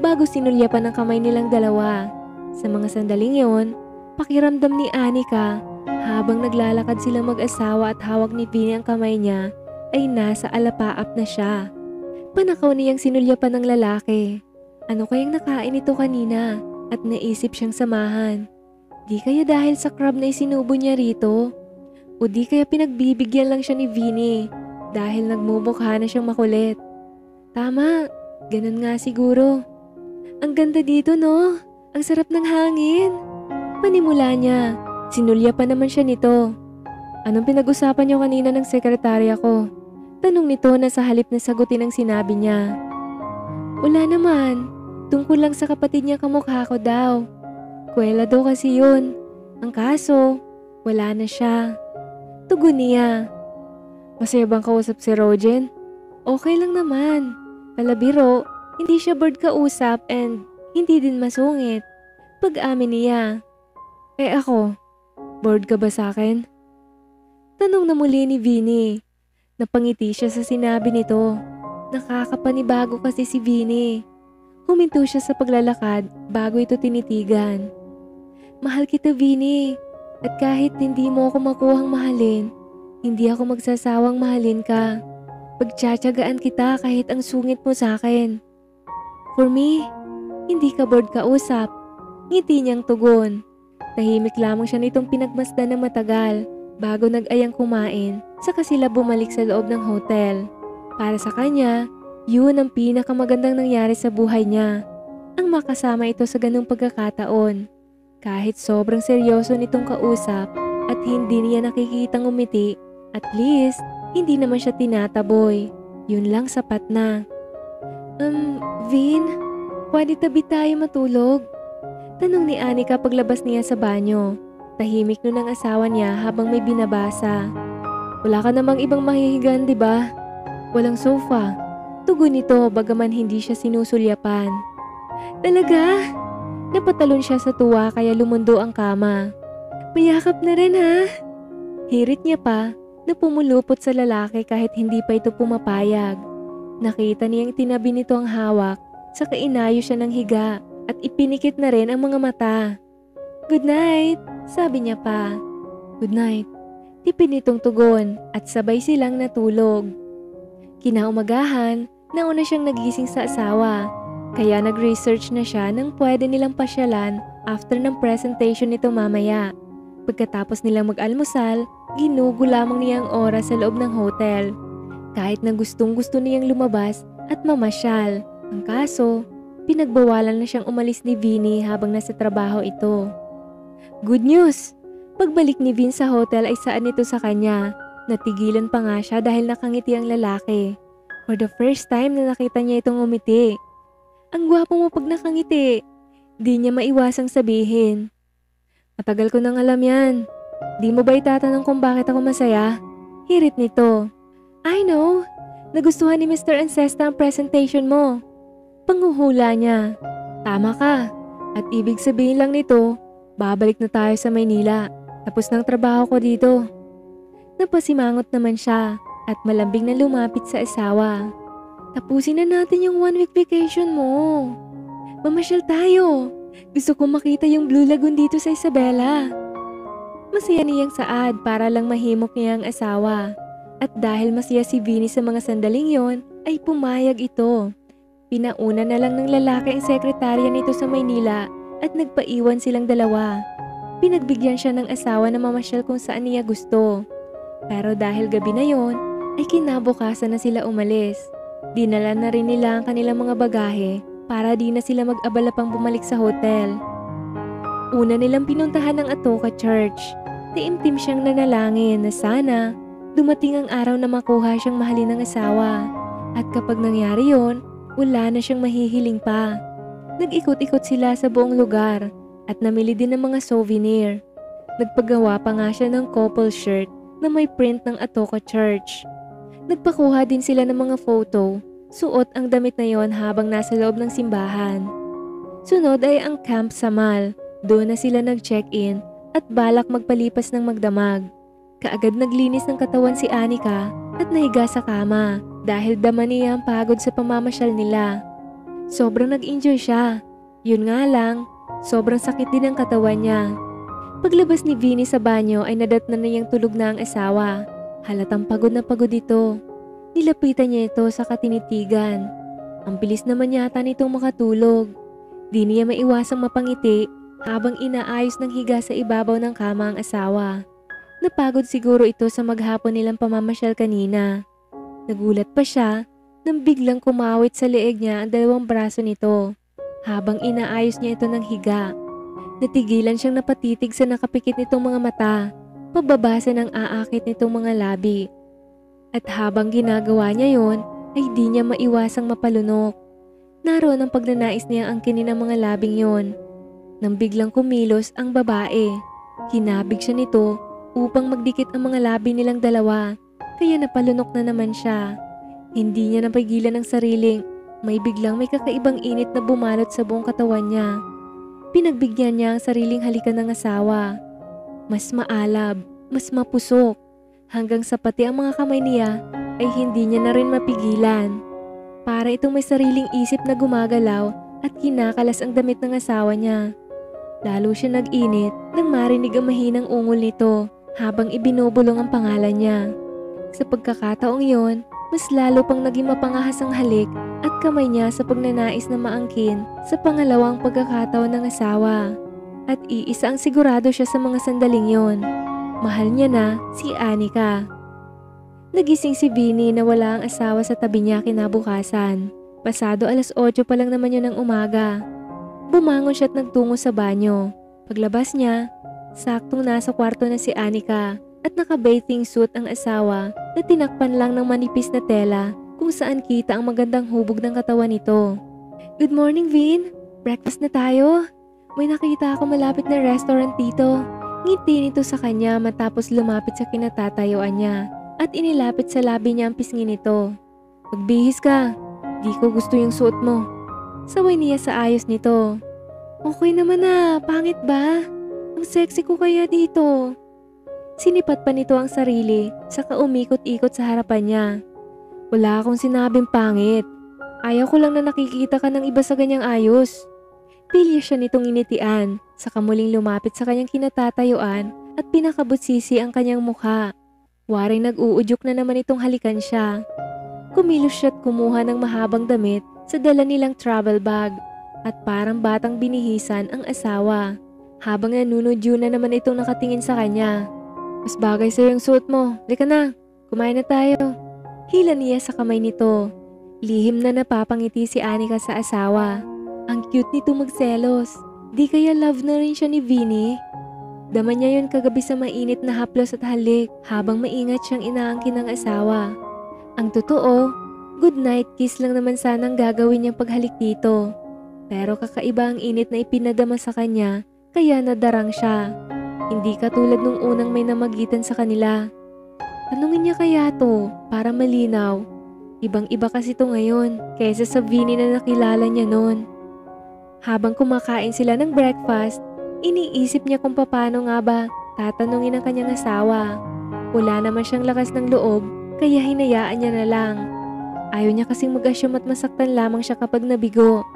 bago sinulyapan ng kamay nilang dalawa. Sa mga sandaling yon, pakiramdam ni Anika habang naglalakad silang mag-asawa at hawak ni Vinny ang kamay niya ay nasa alapaap na siya. Panakaw niyang sinulyapan ng lalaki. Ano kayang nakain ito kanina at naisip siyang samahan? Di kaya dahil sa crab na isinubo niya rito? O di kaya pinagbibigyan lang siya ni Vinny dahil nagmumukha na siyang makulit? Tama, ganun nga siguro. Ang ganda dito, no? Ang sarap ng hangin. Panimula niya, sinulya pa naman siya nito. Anong pinag-usapan niyo kanina ng sekretarya ko? Tanong nito na sa halip na sagutin ang sinabi niya. Wala naman, tungkol lang sa kapatid niya kamukha ko daw. Kuwela daw kasi yun. Ang kaso, wala na siya. Tugon niya. Masaya bang kausap si Rojen? Okay lang naman. Palabiro, hindi siya bored kausap and hindi din masungit. Pag-amin niya. Eh ako, bored ka ba sa akin? Tanong na muli ni Vinny. Napangiti siya sa sinabi nito. Nakakapanibago kasi si Vinny. Huminto siya sa paglalakad bago ito tinitigan. Mahal kita, Vinny. At kahit hindi mo ako makuhang mahalin, hindi ako magsasawang mahalin ka. Pagtsatsagaan kita kahit ang sungit mo sa akin. For me, hindi ka bored kausap. Ngiti niyang tugon. Tahimik lamang siya nitong pinagmasdan ng matagal bago nag-ayang kumain, saka sila bumalik sa loob ng hotel. Para sa kanya, yun ang pinakamagandang nangyari sa buhay niya. Ang makasama ito sa ganung pagkakataon. Kahit sobrang seryoso nitong kausap at hindi niya nakikitang umiti, at least, hindi naman siya tinataboy. Yun lang sapat na. Um, Vin, pwede tabi tayo matulog? Tanong ni Anika paglabas niya sa banyo. Tahimik nun ang asawa niya habang may binabasa. Wala ka namang ibang mahihigan, di ba? Walang sofa. Tugon nito bagaman hindi siya sinusulyapan. Talaga? Napatalon siya sa tuwa kaya lumundo ang kama. Payakap na rin ha? Hirit niya pa na pumulupot sa lalaki kahit hindi pa ito pumapayag. Nakita niyang tinabi nito ang hawak, saka inayo siya ng higa at ipinikit na rin ang mga mata. Good night, sabi niya pa. Good night, tipid nitong tugon at sabay silang natulog. Kinaumagahan, nauna siyang nagising sa asawa, kaya nag-research na siya ng pwede nilang pasyalan after ng presentation nito mamaya. Pagkatapos nilang mag-almusal, ginugo lamang niya ang oras sa loob ng hotel. Kahit na gustong gusto niyang lumabas at mamasyal. Ang kaso, pinagbawalan na siyang umalis ni Vinny habang nasa trabaho ito. Good news! Pagbalik ni Vin sa hotel ay saan ito sa kanya. Natigilan pa nga siya dahil nakangiti ang lalaki. For the first time na nakita niya itong umiti. Ang gwapo mo pag nakangiti. Di niya maiwasang sabihin. Matagal ko nang alam yan. Di mo ba itatanong kung bakit ako masaya? Hirit nito. I know. Nagustuhan ni Mister Ancesta ang presentation mo. Panguhula niya. Tama ka. At ibig sabihin lang nito, babalik na tayo sa Maynila. Tapos ng trabaho ko dito. Napasimangot naman siya at malambing na lumapit sa asawa. Tapusin na natin yung one week vacation mo. Mamasyal tayo. Gusto kong makita yung Blue Lagoon dito sa Isabela. Masaya niyang saad para lang mahimok niya ang asawa. At dahil masaya si Vinny sa mga sandaling yon, ay pumayag ito. Pinauna na lang ng lalaki ang sekretarya nito sa Maynila at nagpaiwan silang dalawa. Pinagbigyan siya ng asawa na mamasyal kung saan niya gusto. Pero dahil gabi na yon, ay kinabukasan na sila umalis. Dinala na rin nila ang kanilang mga bagahe para di na sila mag-abala pang bumalik sa hotel. Una nilang pinuntahan ng Atoka Church. Tiimtim siyang nanalangin na sana dumating ang araw na makuha siyang mahalin ng asawa. At kapag nangyari yon, wala na siyang mahihiling pa. Nag-ikot-ikot sila sa buong lugar at namili din ng mga souvenir. Nagpagawa pa nga siya ng couple shirt na may print ng Atoka Church. Nagpakuha din sila ng mga photo. Suot ang damit na yon habang nasa loob ng simbahan. Sunod ay ang Camp Samal. Doon na sila nag-check-in at balak magpalipas ng magdamag. Kaagad naglinis ng katawan si Anika at nahiga sa kama dahil dama niya ang pagod sa pamamasyal nila. Sobrang nag-enjoy siya. Yun nga lang, sobrang sakit din ang katawan niya. Paglabas ni Vinny sa banyo ay nadatnan na niyang tulog na ang asawa. Halatang pagod na pagod ito. Nilapitan niya ito sa katinitigan. Ang bilis naman yata nitong makatulog. Di niya maiwasang mapangiti habang inaayos ng higa sa ibabaw ng kama ang asawa. Napagod siguro ito sa maghapon nilang pamamasyal kanina. Nagulat pa siya nang biglang kumawit sa leeg niya ang dalawang braso nito habang inaayos niya ito ng higa. Natigilan siyang napatitig sa nakapikit nitong mga mata, pababasa ng aakit nitong mga labi. At habang ginagawa niya yon, ay di niya maiwasang mapalunok. Naroon ang pagnanais niya ang kinin ng mga labing yon. Nang biglang kumilos ang babae, kinabig siya nito upang magdikit ang mga labi nilang dalawa, kaya napalunok na naman siya. Hindi niya napigilan ang sariling may biglang may kakaibang init na bumalot sa buong katawan niya. Pinagbigyan niya ang sariling halikan ng asawa. Mas maalab, mas mapusok, hanggang sa pati ang mga kamay niya ay hindi niya na rin mapigilan. Para itong may sariling isip na gumagalaw at kinakalas ang damit ng asawa niya. Lalo siya nag-init nang marinig ang mahinang ungol nito habang ibinubulong ang pangalan niya. Sa pagkakataong yon, mas lalo pang naging mapangahas ang halik at kamay niya sa pagnanais na maangkin sa pangalawang pagkakataon ng asawa. At iisa ang sigurado siya sa mga sandaling yon. Mahal niya na si Anika. Nagising si Vinny na wala ang asawa sa tabi niya kinabukasan. Pasado alas otso pa lang naman yun ng umaga. Bumangon siya at nagtungo sa banyo. Paglabas niya, saktong nasa kwarto na si Anika at naka-bathing suit ang asawa na tinakpan lang ng manipis na tela kung saan kita ang magandang hubog ng katawan nito. Good morning, Vin. Breakfast na tayo. May nakita ako malapit na restaurant dito. Ngiti nito sa kanya matapos lumapit sa kinatatayuan niya at inilapit sa labi niya ang pisngi nito. Magbihis ka. Di ko gusto yung suot mo. Saway niya sa ayos nito. Okay naman na, pangit ba? Ang sexy ko kaya dito. Sinipat pa nito ang sarili, saka umikot-ikot sa harapan niya. Wala akong sinabing pangit. Ayaw ko lang na nakikita ka ng iba sa ganyang ayos. Pilya siya nitong initian, saka muling lumapit sa kanyang kinatatayuan at pinakabutsisi ang kanyang mukha. Waring nag-uudyok na naman itong halikan siya. Kumilos siya at kumuha ng mahabang damit sa dala nilang travel bag at parang batang binihisan ang asawa habang nanunodyo na naman itong nakatingin sa kanya. Mas bagay sa'yo yung suot mo. Lika na, kumain na tayo. Hila niya sa kamay nito. Lihim na napapangiti si Anika sa asawa. Ang cute nito magselos. Di kaya love na rin siya ni Vinny? Dama niya yun kagabi sa mainit na haplos at halik habang maingat siyang inaangkin ng asawa. Ang totoo, good night kiss lang naman sanang gagawin niyang paghalik dito. Pero kakaiba ang init na ipinadama sa kanya kaya nadarang siya. Hindi katulad nung unang may namagitan sa kanila. Tanungin niya kaya to para malinaw. Ibang-iba kasi to ngayon kaysa sa Vinny na nakilala niya noon. Habang kumakain sila ng breakfast, iniisip niya kung paano nga ba tatanungin ang kanyang asawa. Wala naman siyang lakas ng loob kaya hinayaan niya na lang. Ayaw niya kasing mag-assume at masaktan lamang siya kapag nabigo.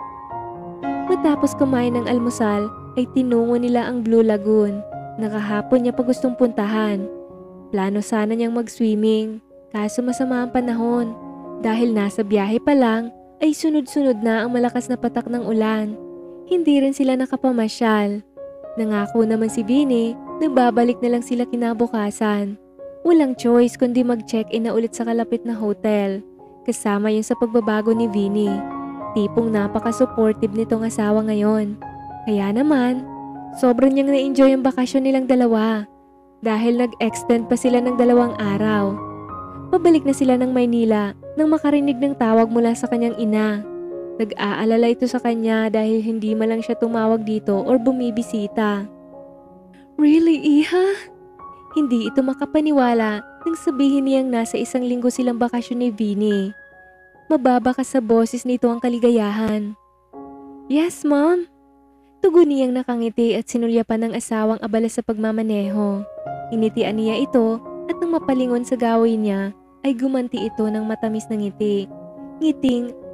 Matapos kumain ng almusal ay tinungo nila ang Blue Lagoon. Nakahapon niya pa gustong puntahan. Plano sana niyang mag-swimming, kaso masama ang panahon. Dahil nasa biyahe pa lang, ay sunod-sunod na ang malakas na patak ng ulan. Hindi rin sila nakapamasyal. Nangako naman si Vinny na babalik na lang sila kinabukasan. Walang choice kundi mag-check-in na ulit sa kalapit na hotel. Kasama yun sa pagbabago ni Vinny. Tipong napaka-supportive nitong asawa ngayon. Kaya naman, sobrang niyang na-enjoy ang bakasyon nilang dalawa dahil nag-extend pa sila ng dalawang araw. Pabalik na sila ng Maynila nang makarinig ng tawag mula sa kanyang ina. Nag-aalala ito sa kanya dahil hindi man lang siya tumawag dito or bumibisita. Really, Iha? Hindi ito makapaniwala nang sabihin niyang nasa isang linggo silang bakasyon ni Vinny. Mababa ka sa boses nito ang kaligayahan. Yes, Mom. Tugon niyang nakangiti at sinulyapan ng asawang abala sa pagmamaneho. Initian niya ito at nang mapalingon sa gawin niya ay gumanti ito ng matamis na ngiti. Ngiting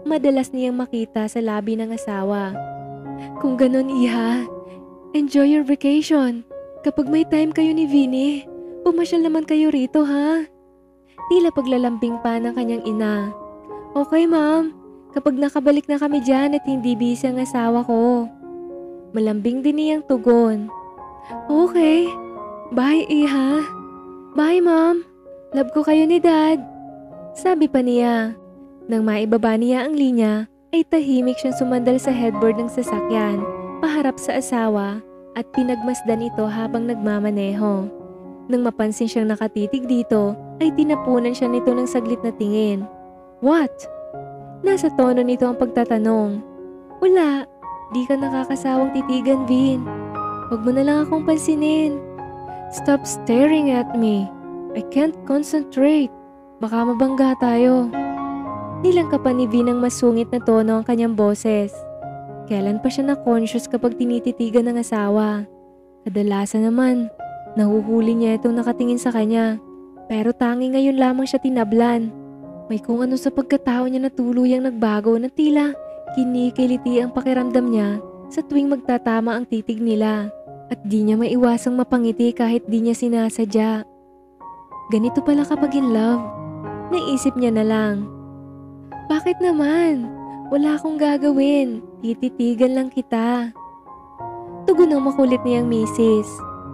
madalas niyang makita sa labi ng asawa. Kung ganon, Iha, enjoy your vacation. Kapag may time kayo ni Vinny, pumasyal naman kayo rito, ha? Tila paglalambing pa ng kanyang ina. Okay, ma'am. Kapag nakabalik na kami dyan at hindi busy ang asawa ko. Malambing din niyang tugon. Okay. Bye, Iha. Bye, ma'am. Love ko kayo ni Dad. Sabi pa niya. Nang maibaba niya ang linya, ay tahimik siyang sumandal sa headboard ng sasakyan, paharap sa asawa at pinagmasdan ito habang nagmamaneho. Nang mapansin siyang nakatitig dito, ay tinapunan siya nito ng saglit na tingin. What? Nasa tono nito ang pagtatanong. Wala, di ka nakakasawang titigan, Vin. Huwag mo na lang akong pansinin. Stop staring at me. I can't concentrate. Baka mabangga tayo. Nilangkapan ni Vin ang masungit na tono ang kanyang boses. Kailan pa siya na-conscious kapag tinititigan ng asawa? Kadalasan naman, nahuhuli niya itong nakatingin sa kanya. Pero tangi ngayon lamang siya tinablan. May kung ano sa pagkatao niya na tuluyang nagbago na tila kinikiliti ang pakiramdam niya sa tuwing magtatama ang titig nila. At di niya maiwasang mapangiti kahit di niya sinasadya. Ganito pala kapag in love. Naisip niya na lang. Bakit naman? Wala akong gagawin. Tititigan lang kita. Tugon ng makulit niyang misis.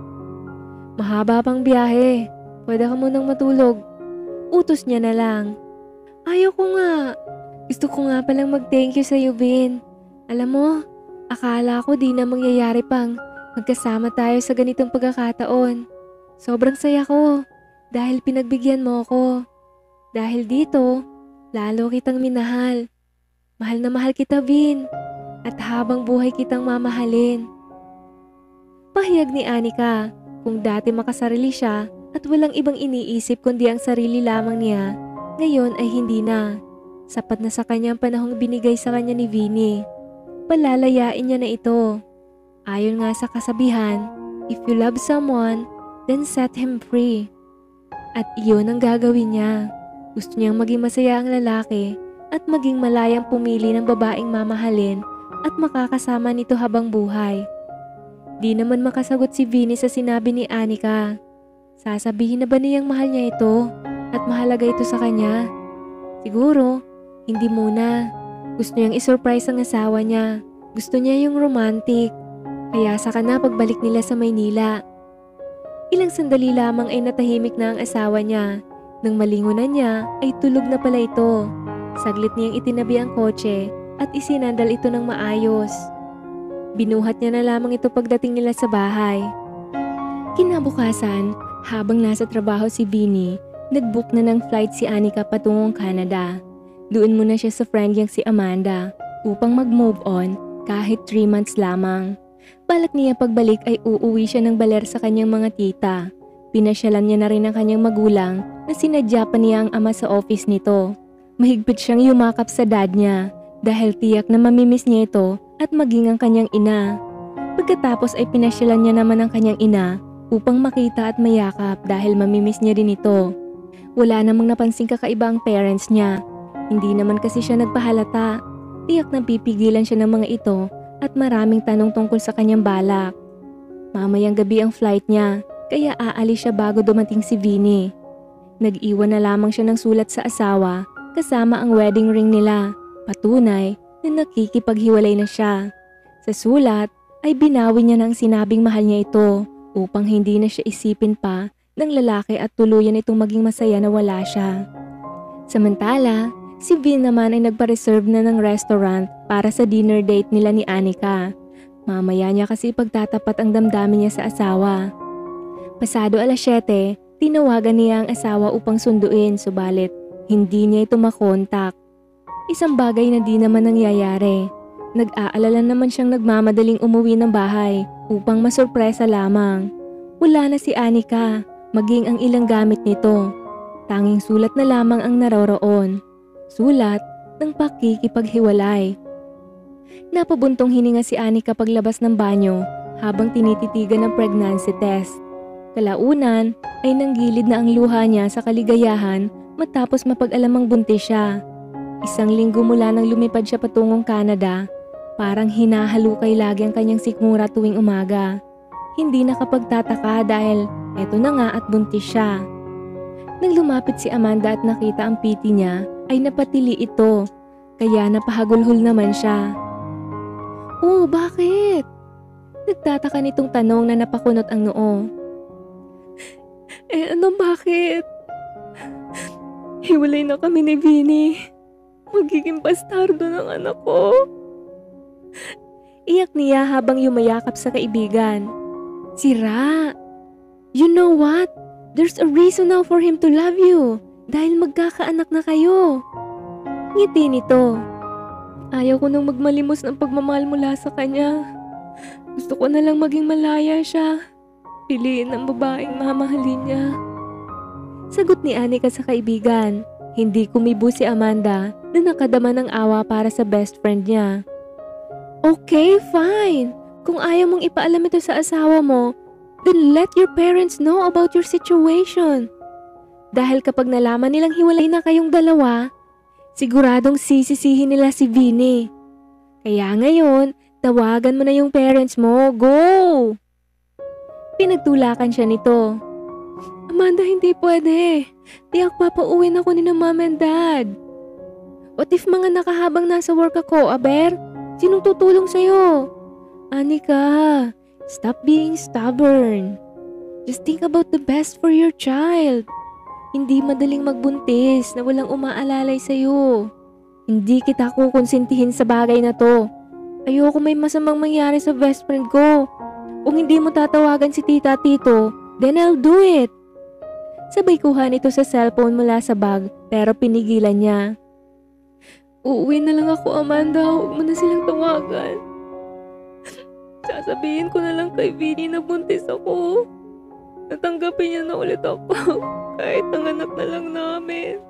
Mahaba pang biyahe. Pwede ka munang matulog. Utos niya na lang. Ayaw ko nga. Gusto ko nga palang mag-thank you sa'yo, Vin. Alam mo, akala ko di na mangyayari pang magkasama tayo sa ganitong pagkakataon. Sobrang saya ko dahil pinagbigyan mo ko. Dahil dito, lalo kitang minahal. Mahal na mahal kita, Vin. At habang buhay kitang mamahalin. Pahayag ni Anika kung dati makasarili siya at walang ibang iniisip kundi ang sarili lamang niya, ngayon ay hindi na. Sapat na sa kanyang panahong binigay sa kanya ni Vinny. Palalayain niya na ito. Ayon nga sa kasabihan, if you love someone, then set him free. At iyon ang gagawin niya. Gusto niyang maging masaya ang lalaki at maging malayang pumili ng babaeng mamahalin at makakasama nito habang buhay. Di naman makasagot si Vinny sa sinabi ni Anika. Sasabihin na ba niyang mahal niya ito at mahalaga ito sa kanya? Siguro, hindi muna. Gusto niyang isurprise ang asawa niya. Gusto niya yung romantic. Kaya saka na pagbalik nila sa Maynila. Ilang sandali lamang ay natahimik na ang asawa niya. Nang malingunan niya ay tulog na pala ito. Saglit niyang itinabi ang kotse at isinandal ito ng maayos. Binuhat niya na lamang ito pagdating nila sa bahay. Kinabukasan, habang nasa trabaho si Vinny, nag-book na ng flight si Anika patungong Canada. Doon muna siya sa friend niyang si Amanda upang mag-move on kahit three months lamang. Balak niya pagbalik ay uuwi siya ng baler sa kanyang mga tita. Pinasyalan niya na rin ang kanyang magulang na sinadya pa niya ang ama sa office nito. Mahigpit siyang yumakap sa dad niya dahil tiyak na mamimiss niya ito at maging ang kanyang ina. Pagkatapos ay pinasyalan niya naman ang kanyang ina upang makita at mayakap dahil mamimiss niya din ito. Wala namang napansing kakaiba ang parents niya. Hindi naman kasi siya nagpahalata. Tiyak na pipigilan siya ng mga ito at maraming tanong tungkol sa kanyang balak. Mamayang gabi ang flight niya. Kaya aalis siya bago dumating si Vinny. Nag-iwan na lamang siya ng sulat sa asawa kasama ang wedding ring nila. Patunay na nakikipaghiwalay na siya. Sa sulat ay binawi niya ng sinabing mahal niya ito upang hindi na siya isipin pa ng lalaki at tuluyan itong maging masaya na wala siya. Samantala, si Vin naman ay nagpa-reserve na ng restaurant para sa dinner date nila ni Anika. Mamaya niya kasi pagtatapat ang damdamin niya sa asawa. Pasado alas siyete, tinawagan niya ang asawa upang sunduin subalit hindi niya ito makontak. Isang bagay na di naman nangyayari. Nag-aalala naman siyang nagmamadaling umuwi ng bahay upang masurpresa lamang. Wala na si Anika, maging ang ilang gamit nito. Tanging sulat na lamang ang naroroon. Sulat ng pakikipaghiwalay. Napabuntong hininga si Anika paglabas ng banyo habang tinititigan ng pregnancy test. Kalaunan ay nanggilid na ang luha niya sa kaligayahan matapos mapag-alamang buntis siya. Isang linggo mula nang lumipad siya patungong Canada, parang hinahalukay lagi ang kanyang sikmura tuwing umaga. Hindi nakapagtataka dahil eto na nga at buntis siya. Nang lumapit si Amanda at nakita ang piti niya, ay napatili ito, kaya napahagulhol naman siya. Oh, bakit? Nagtataka nitong tanong na napakunot ang noo. Eh ano bakit? Hiwalay na kami ni Vinny. Magiging bastardo ng anak ko. Iyak niya habang yumayakap sa kaibigan. Sira. You know what? There's a reason now for him to love you. Dahil magkakaanak na kayo. Ngiti nito. Ayaw ko nang magmalimos ng pagmamahal mula sa kanya. Gusto ko na lang maging malaya siya. Piliin ang babaeng mamahalin niya. Sagot ni Anika sa kaibigan. Hindi kumibo si Amanda na nakadama ng awa para sa best friend niya. Okay, fine. Kung ayaw mong ipaalam ito sa asawa mo, then let your parents know about your situation. Dahil kapag nalaman nilang hiwalay na kayong dalawa, siguradong sisisihin nila si Vinny. Kaya ngayon, tawagan mo na yung parents mo. Go! Pinagtulakan siya nito. Amanda, hindi pwede. Tiyak papauwin ako ni na mom and dad. What if mga nakahabang nasa work ako, Aber? Sinong tutulong sa'yo? Anika, stop being stubborn. Just think about the best for your child. Hindi madaling magbuntis na walang umaalalay sa'yo. Hindi kita kukonsintihin sa bagay na to. Ayoko may masamang mangyari sa best friend ko. Kung hindi mo tatawagan si tita at tito, then I'll do it. Sabay kuha nito sa cellphone mula sa bag pero pinigilan niya. Uuwi na lang ako, Amanda. Huwag mo na silang tawagan. Sasabihin ko na lang kay Vinny na buntis ako. Natanggapin niya na ulit ako. Kahit ang anak na lang namin.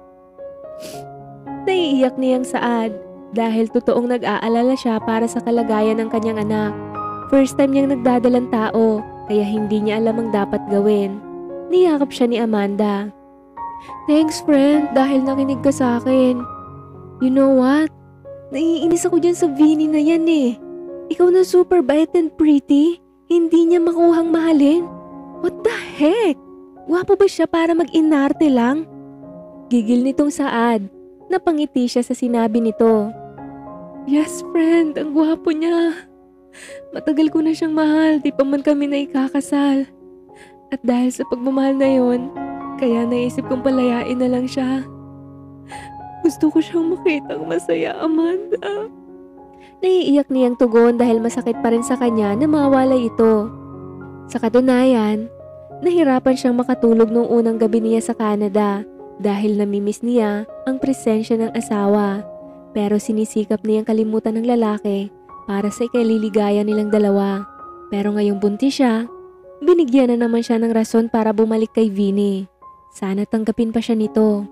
Naiiyak niyang saad dahil totoong nag-aalala siya para sa kalagayan ng kanyang anak. First time niyang nagdadalang tao kaya hindi niya alam ang dapat gawin. Niyakap siya ni Amanda. Thanks friend dahil nakinig ka sa akin. You know what? Naiinis ako dyan sa Vinny na yan eh. Ikaw na super bait and pretty. Hindi niya makuhang mahalin. What the heck? Gwapo ba siya para mag-inarte lang? Gigil nitong saad. Napangiti siya sa sinabi nito. Yes friend, ang gwapo niya. Matagal ko na siyang mahal, di pa man kami na ikakasal. At dahil sa pagmamahal na yon, kaya naisip kong palayain na lang siya. Gusto ko siyang makitang masaya, Amanda. Naiiyak niyang tugon dahil masakit pa rin sa kanya na mawalay ito. Sa katunayan, nahirapan siyang makatulog noong unang gabi niya sa Canada dahil namimiss niya ang presensya ng asawa. Pero sinisikap niyang kalimutan ng lalaki para sa ikaliligaya nilang dalawa. Pero ngayong buntis siya, binigyan na naman siya ng rason para bumalik kay Vinny. Sana tanggapin pa siya nito.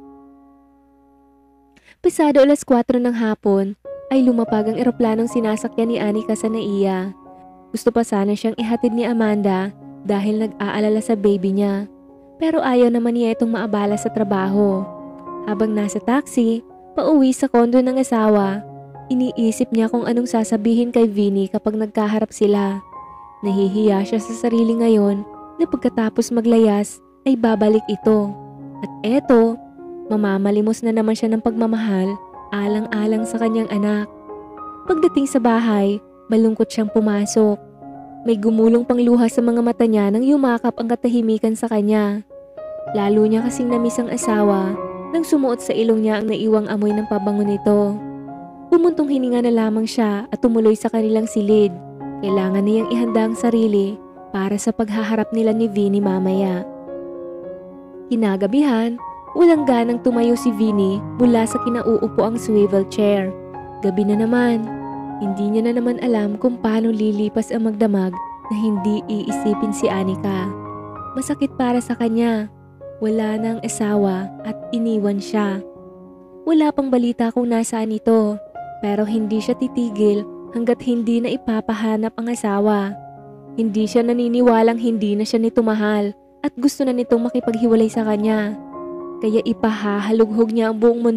Pasado alas kwatro ng hapon ay lumapag ang eroplanong sinasakyan ni Anika sa Naiya. Gusto pa sana siyang ihatid ni Amanda dahil nag-aalala sa baby niya. Pero ayaw naman niya itong maabala sa trabaho. Habang nasa taxi, pauwi sa kondo ng asawa, iniisip niya kung anong sasabihin kay Vinny kapag nagkaharap sila. Nahihiya siya sa sarili ngayon na pagkatapos maglayas ay babalik ito. At eto, mamamalimos na naman siya ng pagmamahal alang-alang sa kanyang anak. Pagdating sa bahay, malungkot siyang pumasok. May gumulong pang luha sa mga mata niya nang yumakap ang katahimikan sa kanya. Lalo niya kasing namiss ang asawa nang sumuot sa ilong niya ang naiwang amoy ng pabango nito. Pumuntong hininga na lamang siya at tumuloy sa kanilang silid. Kailangan niyang ihanda ang sarili para sa paghaharap nila ni Vinny mamaya. Kinagabihan, walang ganang tumayo si Vinny mula sa kinauupo ang swivel chair. Gabi na naman, hindi niya na naman alam kung paano lilipas ang magdamag na hindi iisipin si Anika. Masakit para sa kanya. Wala na ang asawa at iniwan siya. Wala pang balita kung nasaan ito, pero hindi siya titigil hanggat hindi na ipapahanap ang asawa. Hindi siya naniniwalang hindi na siya nito mahal at gusto na nitong makipaghiwalay sa kanya. Kaya ipahahalughog niya ang buong mundo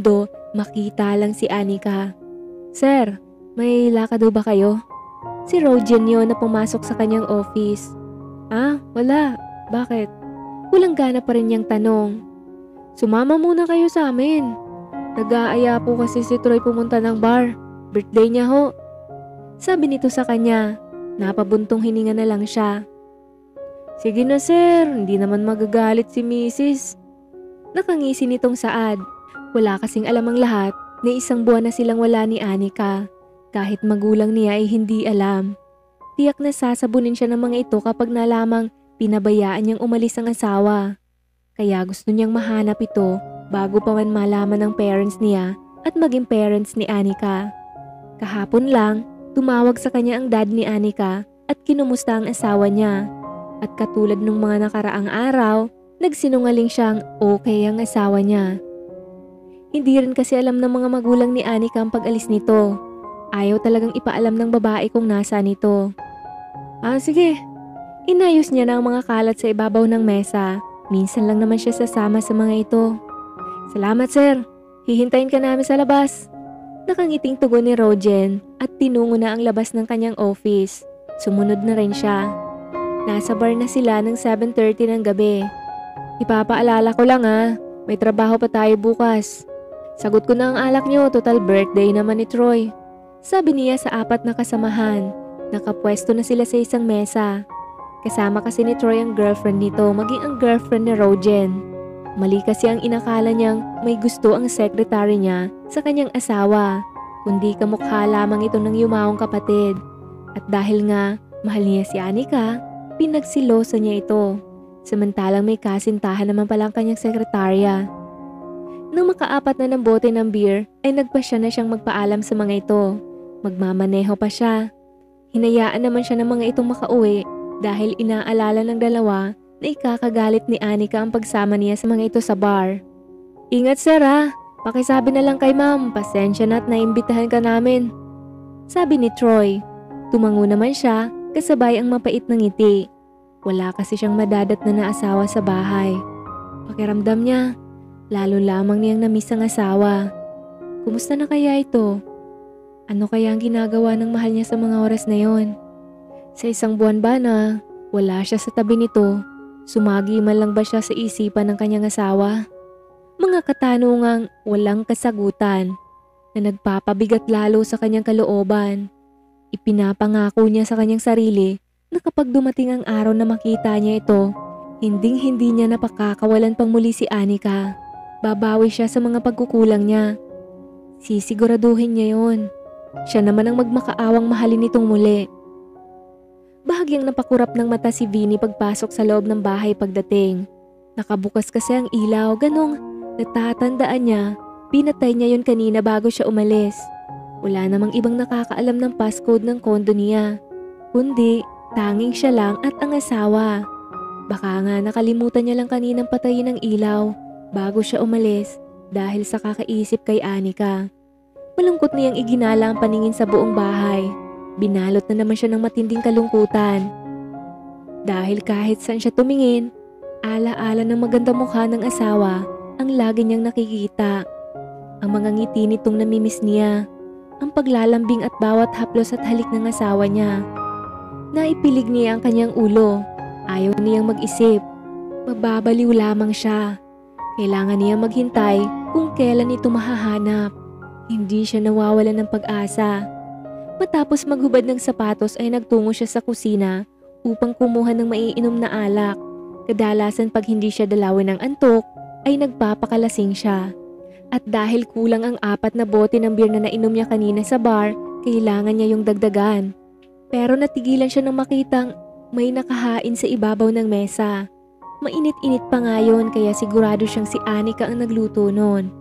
Makita lang si Anika. "Sir, may lakad ba kayo?" Si Rogen yun na pumasok sa kanyang office. "Ah, wala. Bakit?" Walang gana pa rin niyang tanong. "Sumama muna kayo sa amin. Nag-aaya po kasi si Troy pumunta ng bar. Birthday niya ho." Sabi nito sa kanya. Napabuntong hininga na lang siya. "Sige na sir, hindi naman magagalit si misis" Nakangisi nitong Saad. Wala kasing alam ang lahat na isang buwan na silang wala ni Anika. Kahit magulang niya ay hindi alam. Tiyak na sasabunin siya ng mga ito kapag nalamang pinabayaan niyang umalis ang asawa. Kaya gusto niyang mahanap ito bago pa man malaman ng parents niya at maging parents ni Anika. Kahapon lang, tumawag sa kanya ang dad ni Anika at kinumusta ang asawa niya. At katulad ng mga nakaraang araw, nagsinungaling siyang okay ang asawa niya. Hindi rin kasi alam ng mga magulang ni Anika ang pag-alis nito. Ayaw talagang ipaalam ng babae kung nasaan ito. "Ah sige." Inayos niya na ang mga kalat sa ibabaw ng mesa. Minsan lang naman siya sasama sa mga ito. "Salamat sir. Hihintayin ka namin sa labas." Nakangiting tugon ni Rogen at tinungo na ang labas ng kanyang office. Sumunod na rin siya. Nasa bar na sila ng seven thirty ng gabi. "Ipapaalala ko lang ha, may trabaho pa tayo bukas. Sagot ko na ang alak niyo, total birthday naman ni Troy." Sabi niya sa apat na kasamahan. Nakapwesto na sila sa isang mesa. Kasama kasi ni Troy ang girlfriend nito, maging ang girlfriend ni Rogen. Mali kasi ang inakala niyang may gusto ang secretary niya sa kanyang asawa, kundi kamukha lamang ito ng yumawong kapatid. At dahil nga mahal niya si Anika, pinagsiloso niya ito. Samantalang may kasintahan naman pala ang kanyang sekretarya. Nang makaapat na ng bote ng beer, ay nagpasya na siyang magpaalam sa mga ito. Magmamaneho pa siya. Hinayaan naman siya ng mga itong makauwi dahil inaalala ng dalawa na ikakagalit ni Anika ang pagsama niya sa mga ito sa bar. "Ingat sir ha, pakisabi na lang kay ma'am, pasensya na at naimbitahan ka namin." Sabi ni Troy. Tumango naman siya kasabay ang mapait ng ngiti. Wala kasi siyang madadat na naasawa sa bahay. Pakiramdam niya, lalo lamang niyang namiss ang asawa. Kumusta na kaya ito? Ano kaya ang ginagawa ng mahal niya sa mga oras na yon? Sa isang buwan ba na wala siya sa tabi nito, sumagi man lang ba siya sa isipan ng kanyang asawa? Mga katanungang walang kasagutan na nagpapabigat lalo sa kanyang kalooban. Ipinapangako niya sa kanyang sarili na kapag dumating ang araw na makita niya ito, hinding-hindi niya napakakawalan pang muli si Anika. Babawi siya sa mga pagkukulang niya. Sisiguraduhin niya yon. Siya naman ang magmakaawang mahalin itong muli. Bahagyang napakurap ng mata si Vinny pagpasok sa loob ng bahay pagdating. Nakabukas kasi ang ilaw, ganong natatandaan niya, pinatay niya yun kanina bago siya umalis. Wala namang ibang nakakaalam ng passcode ng kondo niya, kundi tanging siya lang at ang asawa. Baka nga nakalimutan niya lang kaninang patayin ang ilaw bago siya umalis dahil sa kakaisip kay Anika. Malungkot niyang iginala ang paningin sa buong bahay. Binalot na naman siya ng matinding kalungkutan. Dahil kahit saan siya tumingin, ala-ala ng maganda mukha ng asawa ang lagi niyang nakikita. Ang mga ngiti nitong namimiss niya, ang paglalambing at bawat haplos at halik ng asawa niya. Naipilig niya ang kanyang ulo. Ayaw niyang mag-isip. Mababaliw lamang siya. Kailangan niya maghintay kung kailan ito mahahanap. Hindi siya nawawalan ng pag-asa. Matapos maghubad ng sapatos ay nagtungo siya sa kusina upang kumuha ng maiinom na alak. Kadalasan pag hindi siya dalawin ng antok ay nagpapakalasing siya. At dahil kulang ang apat na bote ng beer na nainom niya kanina sa bar, kailangan niya yung dagdagan. Pero natigilan siya nang makitang may nakahain sa ibabaw ng mesa. Mainit-init pa nga yun kaya sigurado siyang si Anika ang nagluto noon.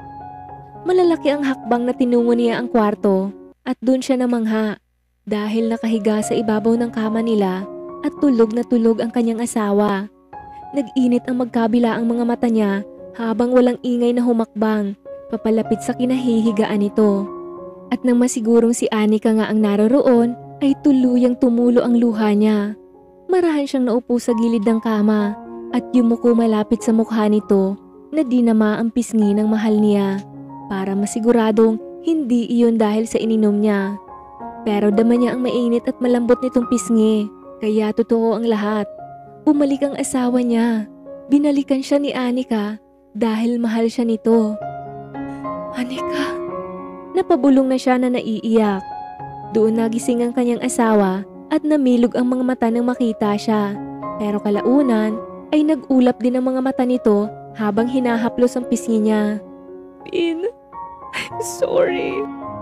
Malalaki ang hakbang na tinungo niya ang kwarto at doon siya namangha dahil nakahiga sa ibabaw ng kama nila at tulog na tulog ang kanyang asawa. Nag-init ang magkabila ang mga mata niya habang walang ingay na humakbang papalapit sa kinahihigaan nito. At nang masigurong si Anika nga ang naroroon ay tuluyang tumulo ang luha niya. Marahan siyang naupo sa gilid ng kama at yumuko malapit sa mukha nito na di na maampisngi ng mahal niya. para masiguradong hindi iyon dahil sa ininom niya. Pero dama niya ang mainit at malambot nitong pisngi, kaya totoo ang lahat. Bumalik ang asawa niya. Binalikan siya ni Anika dahil mahal siya nito. Anika? Napabulong na siya na naiiyak. Doon nagising ang kanyang asawa at namilog ang mga mata nang makita siya. Pero kalaunan ay nag-ulap din ang mga mata nito habang hinahaplos ang pisngi niya. Vin, I'm sorry.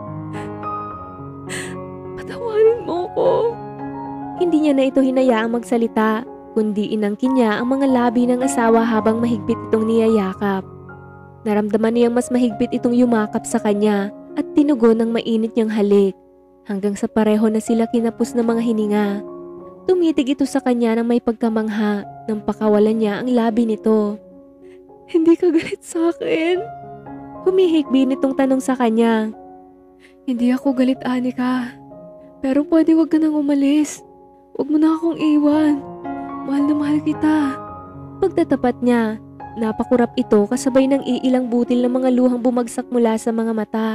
Patawarin mo ko. Hindi niya na ito hinayaang magsalita, kundi inangkin niya ang mga labi ng asawa habang mahigpit itong niyayakap. Naramdaman niyang mas mahigpit itong yumakap sa kanya at tinugon ng mainit niyang halik. Hanggang sa pareho na sila kinapos ng mga hininga. Tumitig ito sa kanya ng may pagkamangha nang pakawalan niya ang labi nito. Hindi ka galit sa akin? Humihikbi nitong tanong sa kanya. Hindi ako galit, Anika. Pero pwede wag ka nang umalis. Wag mo na akong iwan. Mahal na mahal kita. Pagtatapat niya, napakurap ito kasabay ng iilang butil ng mga luhang bumagsak mula sa mga mata.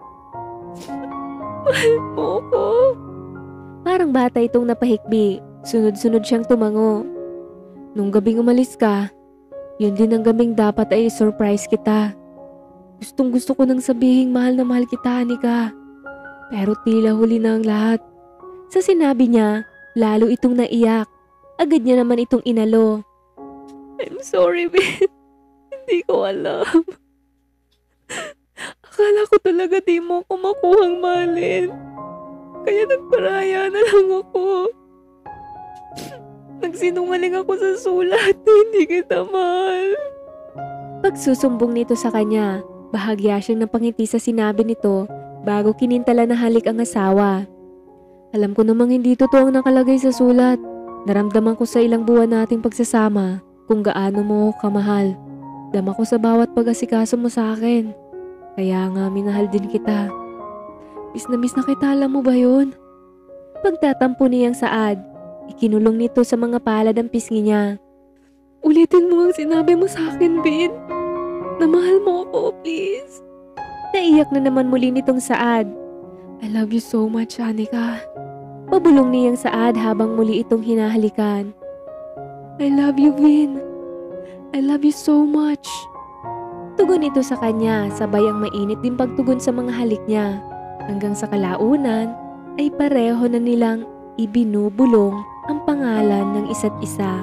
Mahal mo ko. Parang bata itong napahikbi. Sunod-sunod siyang tumango. Nung gabing umalis ka, yun din ang gabing dapat ay surprise kita. Gustong gusto ko nang sabihing mahal na mahal kita, Anika. Pero tila huli na ang lahat. Sa sinabi niya, lalo itong naiyak. Agad niya naman itong inalo. I'm sorry, babe. Hindi ko alam. Akala ko talaga di mo ako makuhang mahalin. Kaya nagparaya na lang ako. Nagsinungaling ako sa sulat na hindi kita mahal. Pagsusumbong nito sa kanya, bahagya siyang napangiti sa sinabi nito bago kinintala na halik ang asawa. Alam ko namang hindi totoo ang nakalagay sa sulat. Naramdaman ko sa ilang buwan nating pagsasama kung gaano mo ako kamahal. Dama ko sa bawat pag-asikaso mo sa akin. Kaya nga minahal din kita. Miss na miss na kita, alam mo ba yun? Pagtatampo niyang saad, ikinulong nito sa mga palad ang pisngi niya. Ulitin mo ang sinabi mo sa akin, Vin. Na mahal mo ako, please. Naiyak na naman muli nitong saad. I love you so much, Anika. Pabulong niyang saad habang muli itong hinahalikan. I love you, Vin. I love you so much. Tugon ito sa kanya, sabay ang mainit din pagtugon sa mga halik niya. Hanggang sa kalaunan ay pareho na nilang ibinubulong ang pangalan ng isa't isa.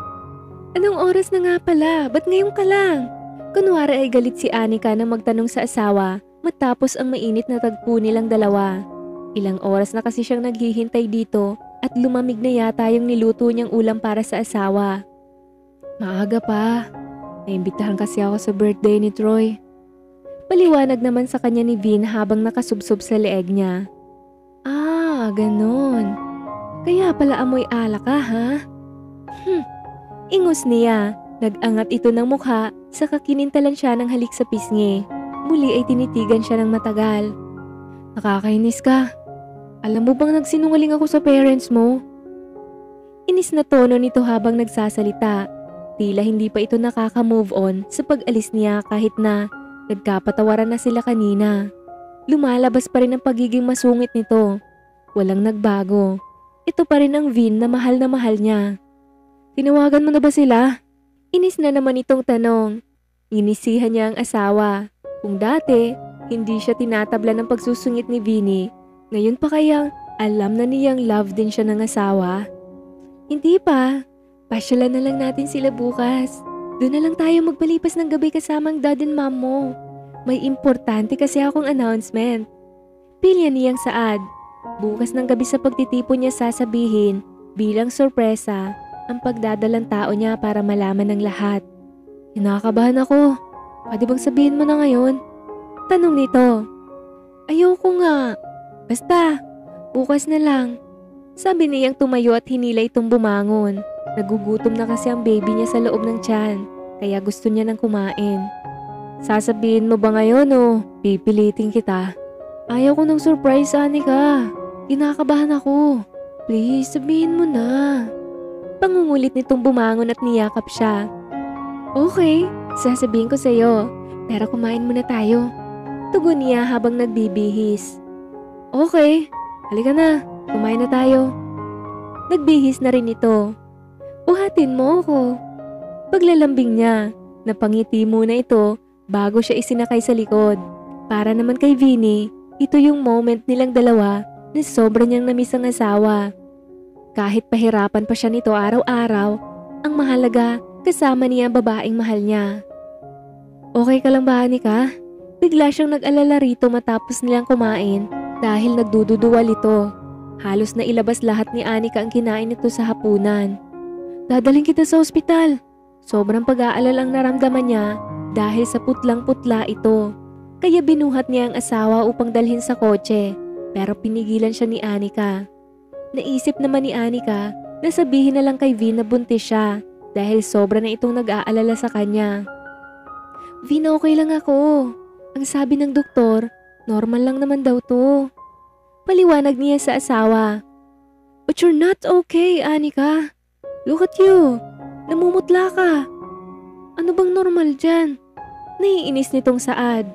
Anong oras na nga pala? Ba't ngayon ka lang? Kunwari ay galit si Anika na magtanong sa asawa matapos ang mainit na tagpo nilang dalawa. Ilang oras na kasi siyang naghihintay dito at lumamig na yata yung niluto niyang ulam para sa asawa. Maaga pa. Naimbitahan kasi ako sa birthday ni Troy. Paliwanag naman sa kanya ni Vin habang nakasubsob sa leeg niya. Ah, ganon. Kaya pala amoy alak ka, ha? Hmm. Ingus niya. Nag-angat ito ng mukha, saka kinintalan siya ng halik sa pisngi. Muli ay tinitigan siya ng matagal. Nakakainis ka. Alam mo bang nagsinungaling ako sa parents mo? Inis na tono nito habang nagsasalita. Tila hindi pa ito nakaka-move on sa pag-alis niya kahit na nagkapatawaran na sila kanina. Lumalabas pa rin ang pagiging masungit nito. Walang nagbago. Ito pa rin ang Vin na mahal na mahal niya. Tinawagan mo na ba sila? Inis na naman itong tanong. Inisihan niya ang asawa. Kung dati, hindi siya tinatabla ng pagsusungit ni Vinny. Ngayon pa kayang alam na niyang love din siya ng asawa? Hindi pa. Pasyalan na lang natin sila bukas. Doon na lang tayo magpalipas ng gabi kasamang dad and mom mo. May importante kasi akong announcement. Pilya niyang saad. Bukas ng gabi sa pagtitipon niya sasabihin bilang sorpresa ang pagdadalang tao niya para malaman ng lahat. Kinakabahan ako. Pwede bang sabihin mo na ngayon? Tanong nito. Ayoko nga. Basta, bukas na lang. Sabi niyang tumayo at hinila itong bumangon. Nagugutom na kasi ang baby niya sa loob ng tiyan, kaya gusto niya nang kumain. Sasabihin mo ba ngayon o pipilitin kita? Ayaw ko ng surprise, Anika. Kinakabahan ako. Please, sabihin mo na. Pangungulit nitong bumangon at niyakap siya. Okay, sasabihin ko sa'yo, pero kumain muna tayo. Tugon niya habang nagbibihis. Okay, halika na, kumain na tayo. Nagbihis na rin ito. Buhatin mo ako. Paglalambing niya, napangiti muna ito bago siya isinakay sa likod. Para naman kay Vinny, ito yung moment nilang dalawa na sobra niyang namiss ang asawa. Kahit pahirapan pa siya nito araw-araw, ang mahalaga kasama niya ang babaeng mahal niya. Okay ka lang ba, Anika? Bigla siyang nag-alala rito matapos nilang kumain dahil nagdududuwal ito. Halos na ilabas lahat ni Anika ang kinain nito sa hapunan. Dadaling kita sa ospital. Sobrang pag-aalala ang naramdaman niya dahil sa putlang-putla ito. Kaya binuhat niya ang asawa upang dalhin sa kotse, pero pinigilan siya ni Anika. Naisip naman ni Anika na sabihin na lang kay Vin na buntis siya dahil sobra na itong nag-aalala sa kanya. Vin, okay lang ako. Ang sabi ng doktor, normal lang naman daw to. Paliwanag niya sa asawa. But you're not okay, Anika. Look at you. Namumutla ka. Ano bang normal dyan? Naiinis nitong Saad.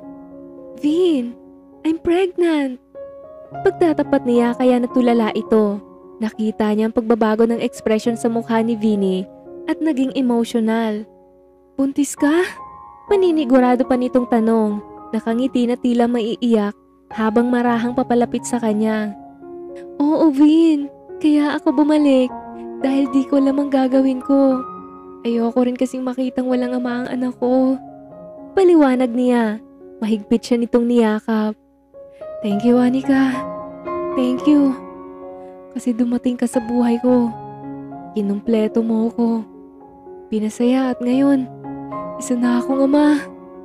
Vin, I'm pregnant. Pagtatapat niya kaya natulala ito. Nakita niya ang pagbabago ng ekspresyon sa mukha ni Vinny at naging emotional. Buntis ka? Paninigurado pa nitong tanong. Nakangiti na tila maiiyak habang marahang papalapit sa kanya. Oo, Vin. Kaya ako bumalik dahil di ko alam ang gagawin ko. Ayoko rin kasing makitang walang ama ang anak ko. Paliwanag niya. Mahigpit siya nitong niyakap. Thank you, Anika. Thank you. Kasi dumating ka sa buhay ko. Kinumpleto mo ko. Pinasaya at ngayon, isa na akong ama.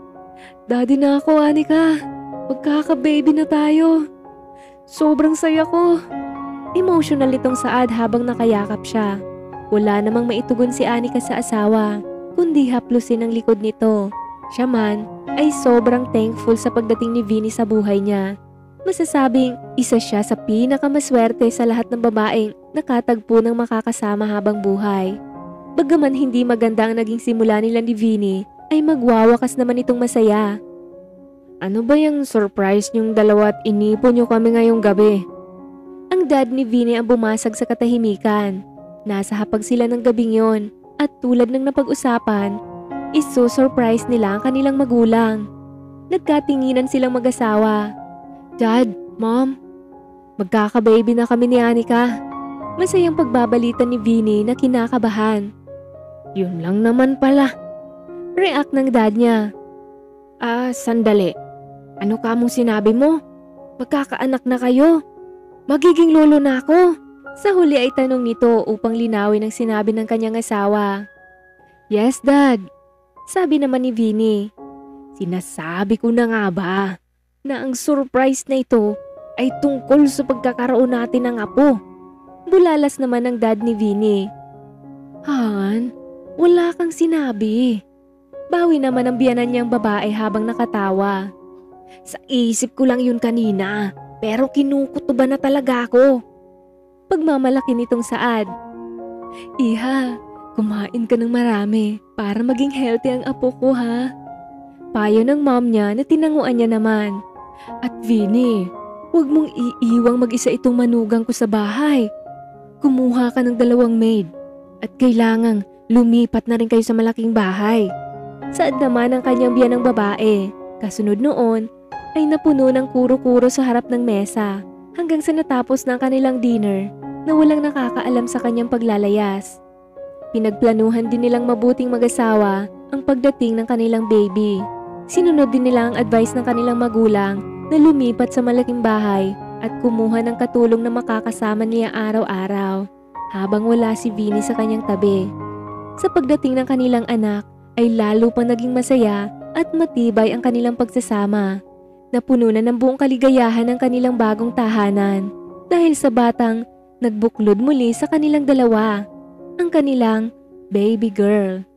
Daddy na ako, Anika. Magkaka-baby na tayo. Sobrang saya ko. Emotional itong Saad habang nakayakap siya. Wala namang maitugon si Anika sa asawa, kundi haplusin ang likod nito. Siya man ay sobrang thankful sa pagdating ni Vinny sa buhay niya. Masasabing isa siya sa pinakamaswerte sa lahat ng babaeng nakatagpo ng makakasama habang buhay. Bagaman hindi maganda ang naging simula nila ni Vinny, ay magwawakas naman itong masaya. Ano ba yung surprise niyong dalawa at inipon niyo kami ngayong gabi? Ang dad ni Vinny ang bumasag sa katahimikan. Nasa hapag sila ng gabing yon at tulad ng napag-usapan, iso-surprise nila ang kanilang magulang. Nagkatinginan silang mag-asawa. Dad, Mom, magkaka-baby na kami ni Anika. Masayang pagbabalita ni Vinny na kinakabahan. Yun lang naman pala. React ng dad niya. Ah, sandali. Ano ka mong sinabi mo? Magkakaanak na kayo. Magiging lolo na ako. Sa huli ay tanong nito upang linawin ang sinabi ng kanyang asawa. Yes, Dad. Sabi naman ni Vinny. Sinasabi ko na nga ba na ang surprise na ito ay tungkol sa pagkakaroon natin ng apo. Bulalas naman ng dad ni Vinny. Han, wala kang sinabi. Bawi naman ang biyanan niyang babae habang nakatawa. Sa isip ko lang yun kanina, pero kinukutuban na talaga ako. Pagmamalaki nitong Saad. Iha, kumain ka ng marami para maging healthy ang apo ko, ha? Payo ng mom niya na tinanguan niya naman. At Vinny, huwag mong iiwang mag-isa itong manugang ko sa bahay. Kumuha ka ng dalawang maid at kailangang lumipat na rin kayo sa malaking bahay. Saad naman ang kanyang biyanang babae. Kasunod noon ay napuno ng kuro-kuro sa harap ng mesa hanggang sa natapos ng kanilang dinner na walang nakakaalam sa kanyang paglalayas. Pinagplanuhan din nilang mabuting mag-asawa ang pagdating ng kanilang baby. Sinunod din nila ang advice ng kanilang magulang na lumipat sa malaking bahay at kumuha ng katulong na makakasama niya araw-araw habang wala si Vinny sa kanyang tabi. Sa pagdating ng kanilang anak ay lalo pang naging masaya at matibay ang kanilang pagsasama. Napuno na ng buong kaligayahan ang kanilang bagong tahanan dahil sa batang nagbuklod muli sa kanilang dalawa, ang kanilang baby girl.